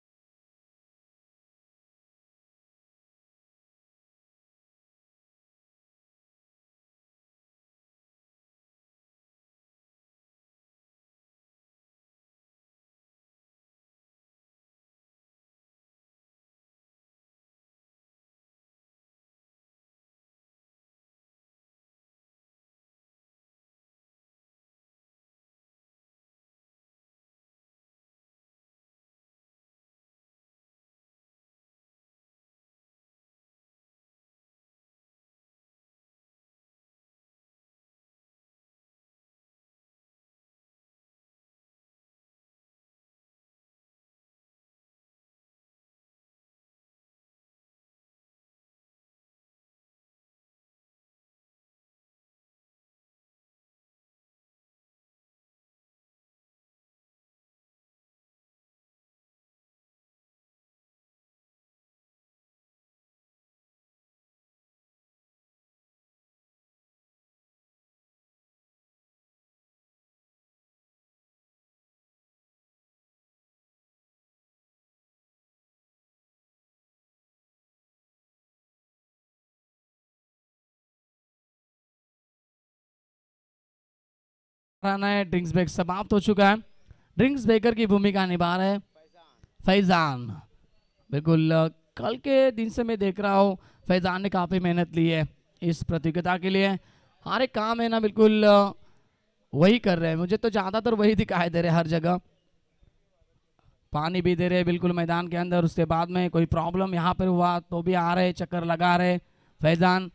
ड्रिंक्स ब्रेक समाप्त हो चुका है। ड्रिंक्स ब्रेकर की भूमिका निभा रहे हैं फैजान। बिल्कुल कल के दिन से मैं देख रहा हूँ फैजान ने काफी मेहनत ली है इस प्रतियोगिता के लिए। हर एक काम है ना बिल्कुल वही कर रहे हैं। मुझे तो ज्यादातर वही दिखाई दे रहे हर जगह। पानी भी दे रहे बिल्कुल मैदान के अंदर। उसके बाद में कोई प्रॉब्लम यहाँ पर हुआ तो भी आ रहे चक्कर लगा रहे फैजान।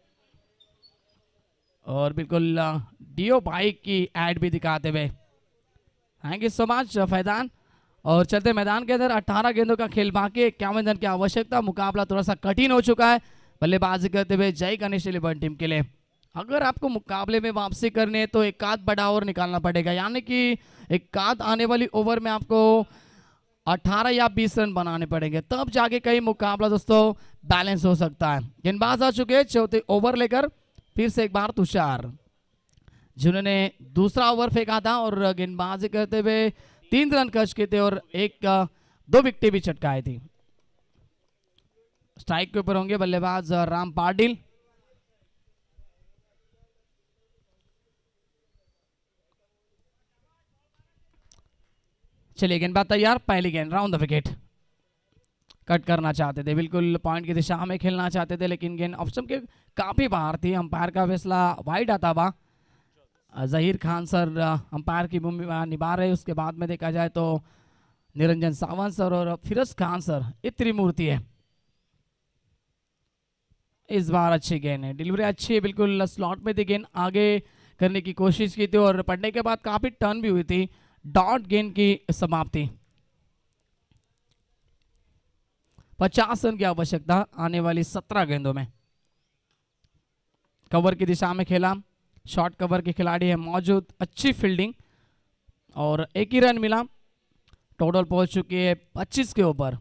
और बिल्कुल डियो बाइक की एड भी दिखाते हुए thank you so much Faizan. और चलते मैदान के अंदर 18 गेंदों का खेल बाकी। 51 रन की आवश्यकता। मुकाबला थोड़ा सा कठिन हो चुका है बल्लेबाजी करते हुए जय गणेश 11 टीम के लिए। अगर आपको मुकाबले में वापसी करनी है तो एक आध बड़ा ओवर निकालना पड़ेगा, यानी कि एक आध आने वाली ओवर में आपको 18 या 20 रन बनाने पड़ेंगे, तब जाके कई मुकाबला दोस्तों बैलेंस हो सकता है। गेंदबाज आ चुके हैं चौथे ओवर लेकर। फिर से एक बार तुषार जिन्होंने दूसरा ओवर फेंका था और गेंदबाजी करते हुए 3 रन खर्च किए थे और 2 विकेटें भी चटकाई थी। स्ट्राइक के ऊपर होंगे बल्लेबाज राम पाटिल। चलिए गेंदबाज तैयार। पहली गेंद राउंड द विकेट। कट करना चाहते थे, बिल्कुल पॉइंट की दिशा में खेलना चाहते थे, लेकिन गेंद ऑप्शन के काफी बाहर थी। अंपायर का फैसला वाइड आता हुआ। जहीर खान सर अंपायर की भूमिका निभा रहे। उसके बाद में देखा जाए तो निरंजन सावंत सर और फिरोज खान सर ये त्रिमूर्ति है। इस बार अच्छी गेंद है, डिलीवरी अच्छी है, बिल्कुल स्लॉट में थी गेंद, आगे करने की कोशिश की थी और पड़ने के बाद काफी टर्न भी हुई थी। डॉट गेंद की समाप्ति। 50 रन की आवश्यकता आने वाली 17 गेंदों में। कवर की दिशा में खेला, शॉर्ट कवर के खिलाड़ी है मौजूद, अच्छी फील्डिंग और 1 ही रन मिला। टोटल पहुंच चुकी है 25 के ऊपर।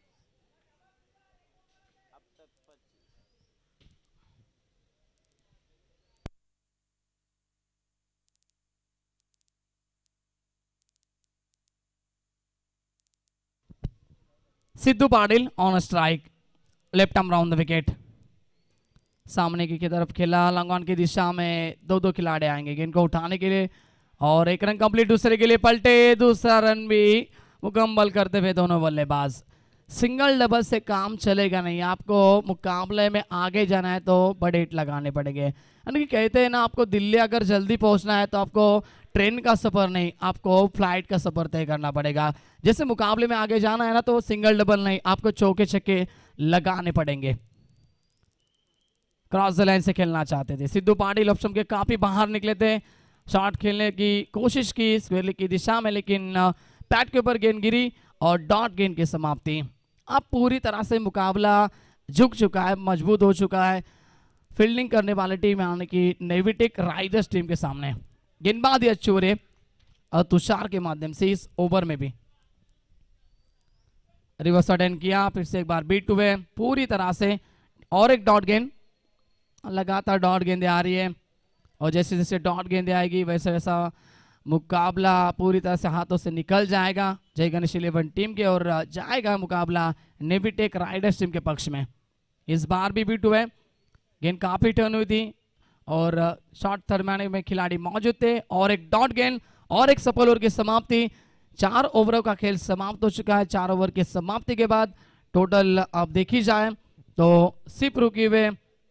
Siddhu Patil on strike, left arm round the wicket. सामने की तरफ खेला, लंगॉन की दिशा में 2-2 खिलाड़ी आएंगे गेंद को उठाने के लिए और 1 रन कंप्लीट। दूसरे के लिए पलटे, दूसरा रन भी मुकम्मल करते हुए दोनों बल्लेबाज। सिंगल डबल से काम चलेगा नहीं, आपको मुकाबले में आगे जाना है तो बड़े हिट लगाने पड़ेंगे। यानी कि कहते हैं ना, आपको दिल्ली अगर जल्दी पहुंचना है तो आपको ट्रेन का सफर नहीं, आपको फ्लाइट का सफर तय करना पड़ेगा। जैसे मुकाबले में आगे जाना है ना, तो सिंगल डबल नहीं, आपको चौके छक्के लगाने पड़ेंगे। क्रॉस द लाइन से खेलना चाहते थे, सिद्धू पाटिल ऑप्शन के काफी बाहर निकले थे, शॉट खेलने की कोशिश की स्क्वेयर की दिशा में, लेकिन पैड के ऊपर गेंद गिरी और डॉट गेंद की समाप्ति। अब पूरी तरह से मुकाबला झुक चुका है, मजबूत हो चुका है फील्डिंग करने वाली टीम यानी कि नेविटिक राइडर्स टीम के सामने। गेंदबाज अच्छोरे और तुषार के माध्यम से इस ओवर में भी रिवर्स अटेंड किया, फिर से एक बार बीट हुए पूरी तरह से, और एक डॉट गेंद, लगातार डॉट गेंदें आ रही है और जैसे जैसे डॉट गेंदें आएगी वैसे वैसा मुकाबला पूरी तरह से हाथों से निकल जाएगा जय गणेश 11 टीम के, और जाएगा मुकाबला नेविटेक राइडर्स टीम के पक्ष में। इस बार भी बीट हुए, गेंद काफी टर्न हुई थी और शॉर्ट थर्माने में खिलाड़ी मौजूद थे, और एक डॉट गेंद और एक सफल ओवर की समाप्ति। 4 ओवरों का खेल समाप्त हो चुका है। 4 ओवर की समाप्ति के बाद टोटल अब देखी जाए तो सिर्फ रुके हुए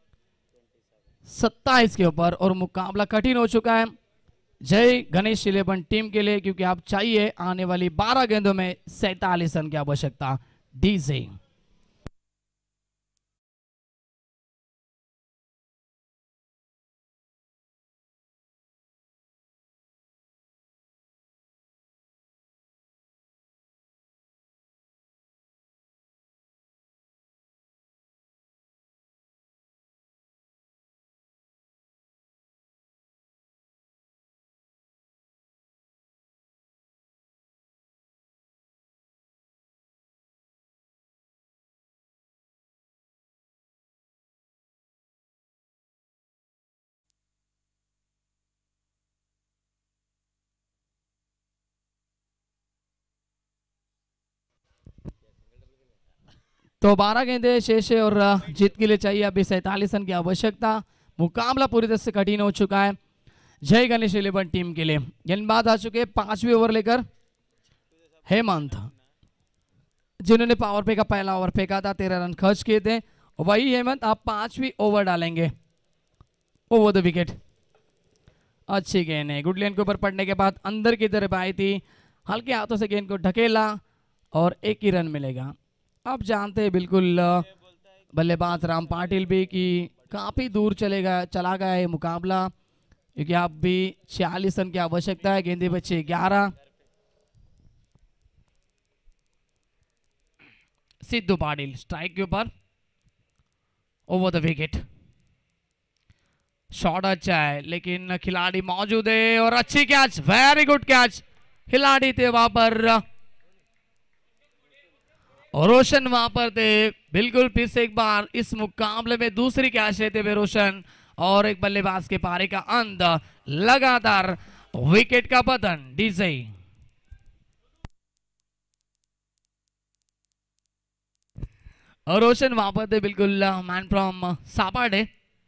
27 के ऊपर, और मुकाबला कठिन हो चुका है जय गणेश 11 टीम के लिए, क्योंकि आप चाहिए आने वाली 12 गेंदों में 47 रन की आवश्यकता। डीजे तो 12 गेंदें शेष है और जीत के लिए चाहिए अभी 47 रन की आवश्यकता। मुकाबला पूरी तरह से कठिन हो चुका है जय गणेश 11 टीम के लिए। गेंदबाज आ चुके 5वीं ओवर लेकर हेमंत, जिन्होंने पावर प्ले का पहला ओवर फेंका था, 13 रन खर्च किए थे। वही हेमंत आप 5वीं ओवर डालेंगे ओवर द विकेट। अच्छी गेंद है, गुड लेन के ऊपर पड़ने के बाद अंदर की तरफ आई थी, हल्के हाथों से गेंद को ढकेला और 1 ही रन मिलेगा। अब जानते हैं बिल्कुल बल्लेबाज राम पाटिल भी कि काफी दूर चला गया है मुकाबला, क्योंकि अब भी 46 रन की आवश्यकता है। गेंदे बचे 11। सिद्धू पाटिल स्ट्राइक के ऊपर ओवर द विकेट। शॉट अच्छा है लेकिन खिलाड़ी मौजूद है और अच्छी कैच, वेरी गुड कैच, खिलाड़ी थे वहां पर और रोशन वहां पर थे बिल्कुल। फिर से एक बार इस मुकाबले में दूसरी कैच लेते हुए रोशन, और एक बल्लेबाज के पारी का अंत, लगातार विकेट का पतन। डीजे और रोशन वहां पर थे बिल्कुल, मैन फ्रॉम सापाडे,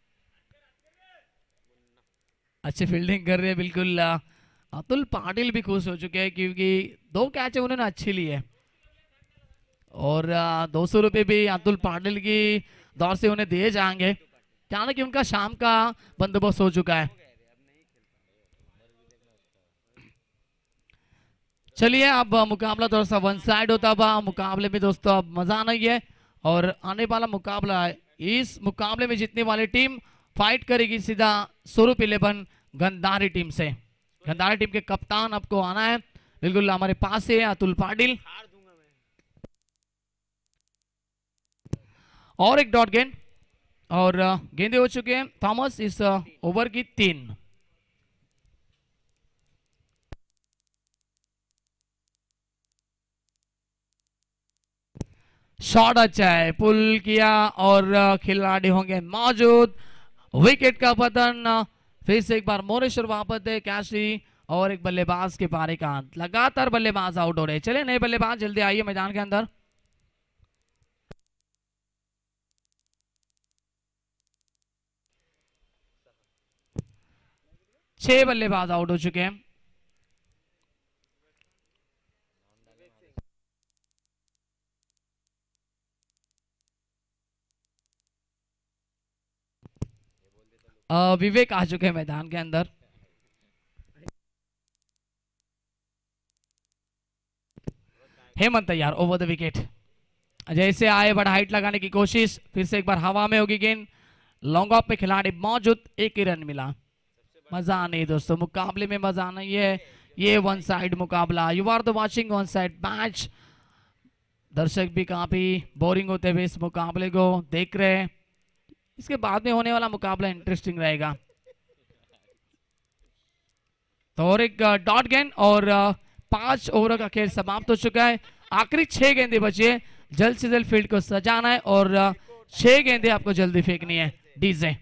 अच्छी फील्डिंग कर रहे हैं बिल्कुल। अतुल पाटिल भी खुश हो चुके हैं क्योंकि 2 कैच उन्होंने अच्छी ली है, और 200 रुपए भी अतुल पाटिल की दौर से उन्हें दिए जाएंगे, क्या कि उनका शाम का बंदोबस्त हो चुका है। चलिए अब मुकाबला थोड़ा सा वन साइड होता हुआ, मुकाबले में दोस्तों अब मजा नहीं है, और आने वाला मुकाबला है, इस मुकाबले में जीतने वाली टीम फाइट करेगी सीधा स्वरूप 11 गंधारी टीम से। गंधारी टीम के कप्तान आपको आना है बिल्कुल, हमारे पास है अतुल पाटिल, और एक डॉट गेंद, और गेंदे हो चुके हैं थॉमस इस ओवर की 3। शॉट अच्छा है, पुल किया और खिलाड़ी होंगे मौजूद। विकेट का पतन, फिर से एक बार मोरेश्वर वहां पर थे कैशी, और एक बल्लेबाज के पारे का अंत। लगातार बल्लेबाज आउट हो रहे। चले नए बल्लेबाज जल्दी आइए मैदान के अंदर। छह बल्लेबाज आउट हो चुके हैं। विवेक आ चुके हैं मैदान के अंदर। हेमंत तैयार, ओवर द विकेट। जैसे आए बड़ा हाइट लगाने की कोशिश, फिर से एक बार हवा में होगी गेंद, लॉन्ग ऑफ पे खिलाड़ी मौजूद, एक ही रन मिला। मजा नहीं दोस्तों, मुकाबले में मजा नहीं है, ये वन साइड मुकाबला। You are the watching one side match. दर्शक भी काफी बोरिंग होते हुए इस मुकाबले को देख रहे हैं। इसके बाद में होने वाला मुकाबला इंटरेस्टिंग रहेगा। तो और एक डॉट गेंद और 5 ओवर का खेल समाप्त हो चुका है। आखिरी 6 गेंदें बची है, जल्द से जल्द फील्ड को सजाना है और 6 गेंदें आपको जल्दी फेंकनी है। डीजे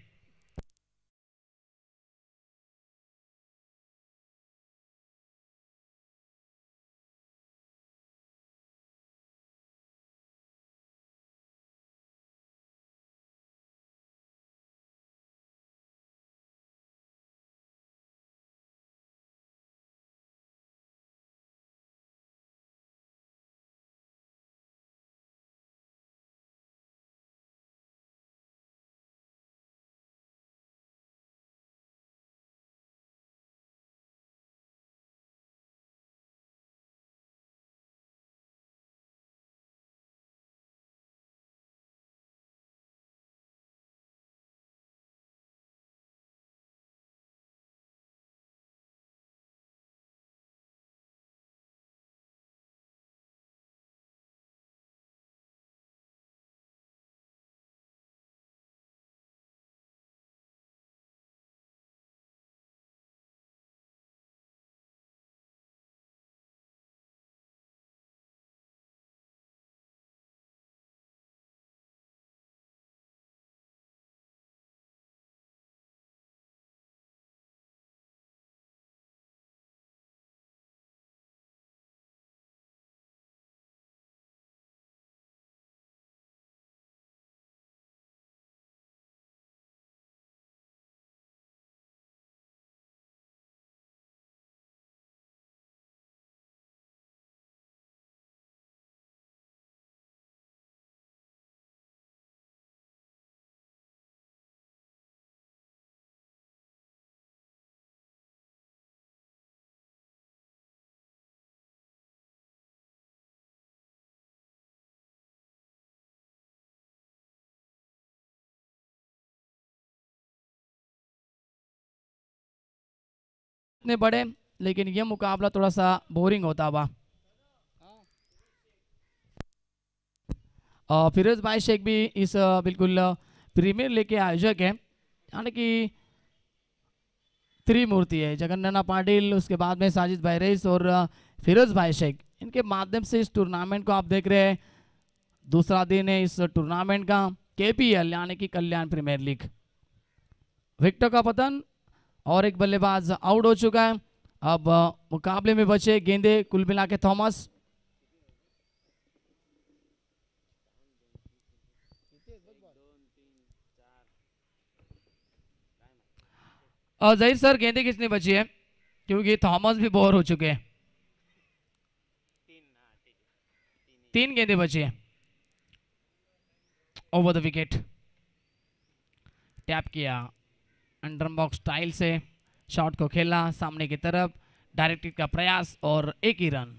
इतने बड़े, लेकिन यह मुकाबला थोड़ा सा बोरिंग होता हुआ। फिरोज भाई शेख भी इस बिल्कुल प्रीमियर लीग के आयोजक है, यानी कि त्रिमूर्ति है, जगन्नाथ पाटिल, उसके बाद में साजिद भाई रईस और फिरोज भाई शेख। इनके माध्यम से इस टूर्नामेंट को आप देख रहे हैं। दूसरा दिन है इस टूर्नामेंट का, केपीएल यानी कि कल्याण प्रीमियर लीग। विकेटों का पतन और एक बल्लेबाज आउट हो चुका है। अब मुकाबले में बचे गेंदे कुल मिला के थॉमस, और जहीर सर गेंदे किसने बची है, क्योंकि थॉमस भी बोर हो चुके हैं। 3 गेंदे बची है। ओवर द विकेट, टैप किया, अंडर बॉक्स स्टाइल से शॉट को खेला सामने की तरफ, डायरेक्टेड का प्रयास और एक ही रन।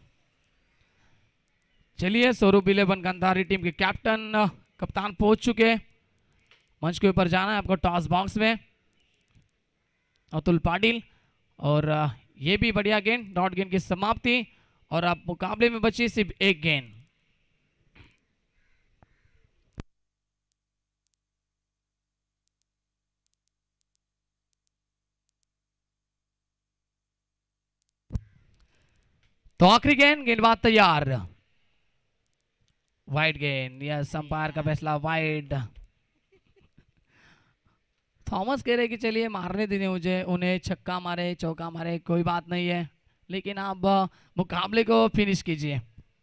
चलिए, स्वरूप 11 गंधारी टीम के कैप्टन कप्तान पहुंच चुके हैं। मंच के ऊपर जाना है आपको टॉस बॉक्स में, अतुल पाटिल, और ये भी बढ़िया गेंद, डॉट गेंद की समाप्ति, और अब मुकाबले में बची सिर्फ एक गेंद। तो आखिरी गेंद, गेंदबाज तैयार, वाइड गेंद, यस, अंपायर का फैसला वाइड। थॉमस कह रहे कि चलिए मारने दीजिए मुझे, उन्हें छक्का मारे चौका मारे कोई बात नहीं है, लेकिन आप मुकाबले को फिनिश कीजिए।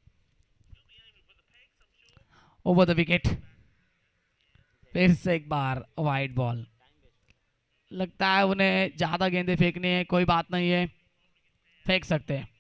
ओवर द विकेट, फिर से एक बार वाइड बॉल। लगता है उन्हें ज्यादा गेंदें फेंकनी है, कोई बात नहीं है, फेंक सकते हैं।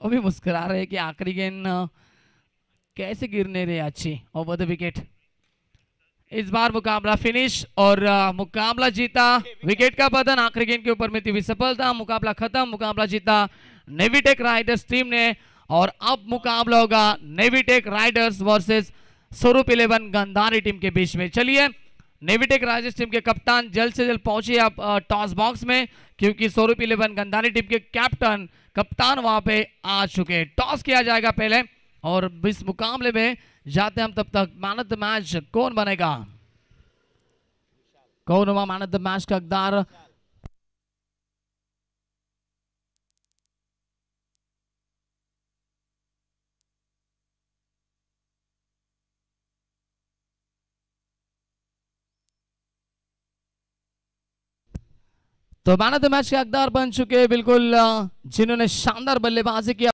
वो भी मुस्कुरा रहे कि आखिरी गेंद कैसे गिरने रहे अच्छी ओवर द विकेट। इस बार मुकाबला फिनिश और मुकाबला जीता, विकेट का पतन, आखिरी गेंद के ऊपर मिलती हुई सफलता, मुकाबला खत्म, मुकाबला जीता नेवीटेक राइडर्स टीम ने। और अब मुकाबला होगा नेवीटेक राइडर्स वर्सेस स्वरूप 11 गंधारी टीम के बीच में। चलिए नेवीटेक राइडर्स टीम के कप्तान जल्द से जल्द पहुंचे आप टॉस बॉक्स में, क्योंकि स्वरूप 11 गंधारी टीम के कैप्टन कप्तान वहां पे आ चुके। टॉस किया जाएगा पहले और इस मुकाबले में जाते हम, तब तक मैन ऑफ द मैच कौन बनेगा, कौन हुआ मैन ऑफ द मैच का हकदार। तो मैन ऑफ द मैच के हकदार बन चुके बिल्कुल जिन्होंने शानदार बल्लेबाजी की।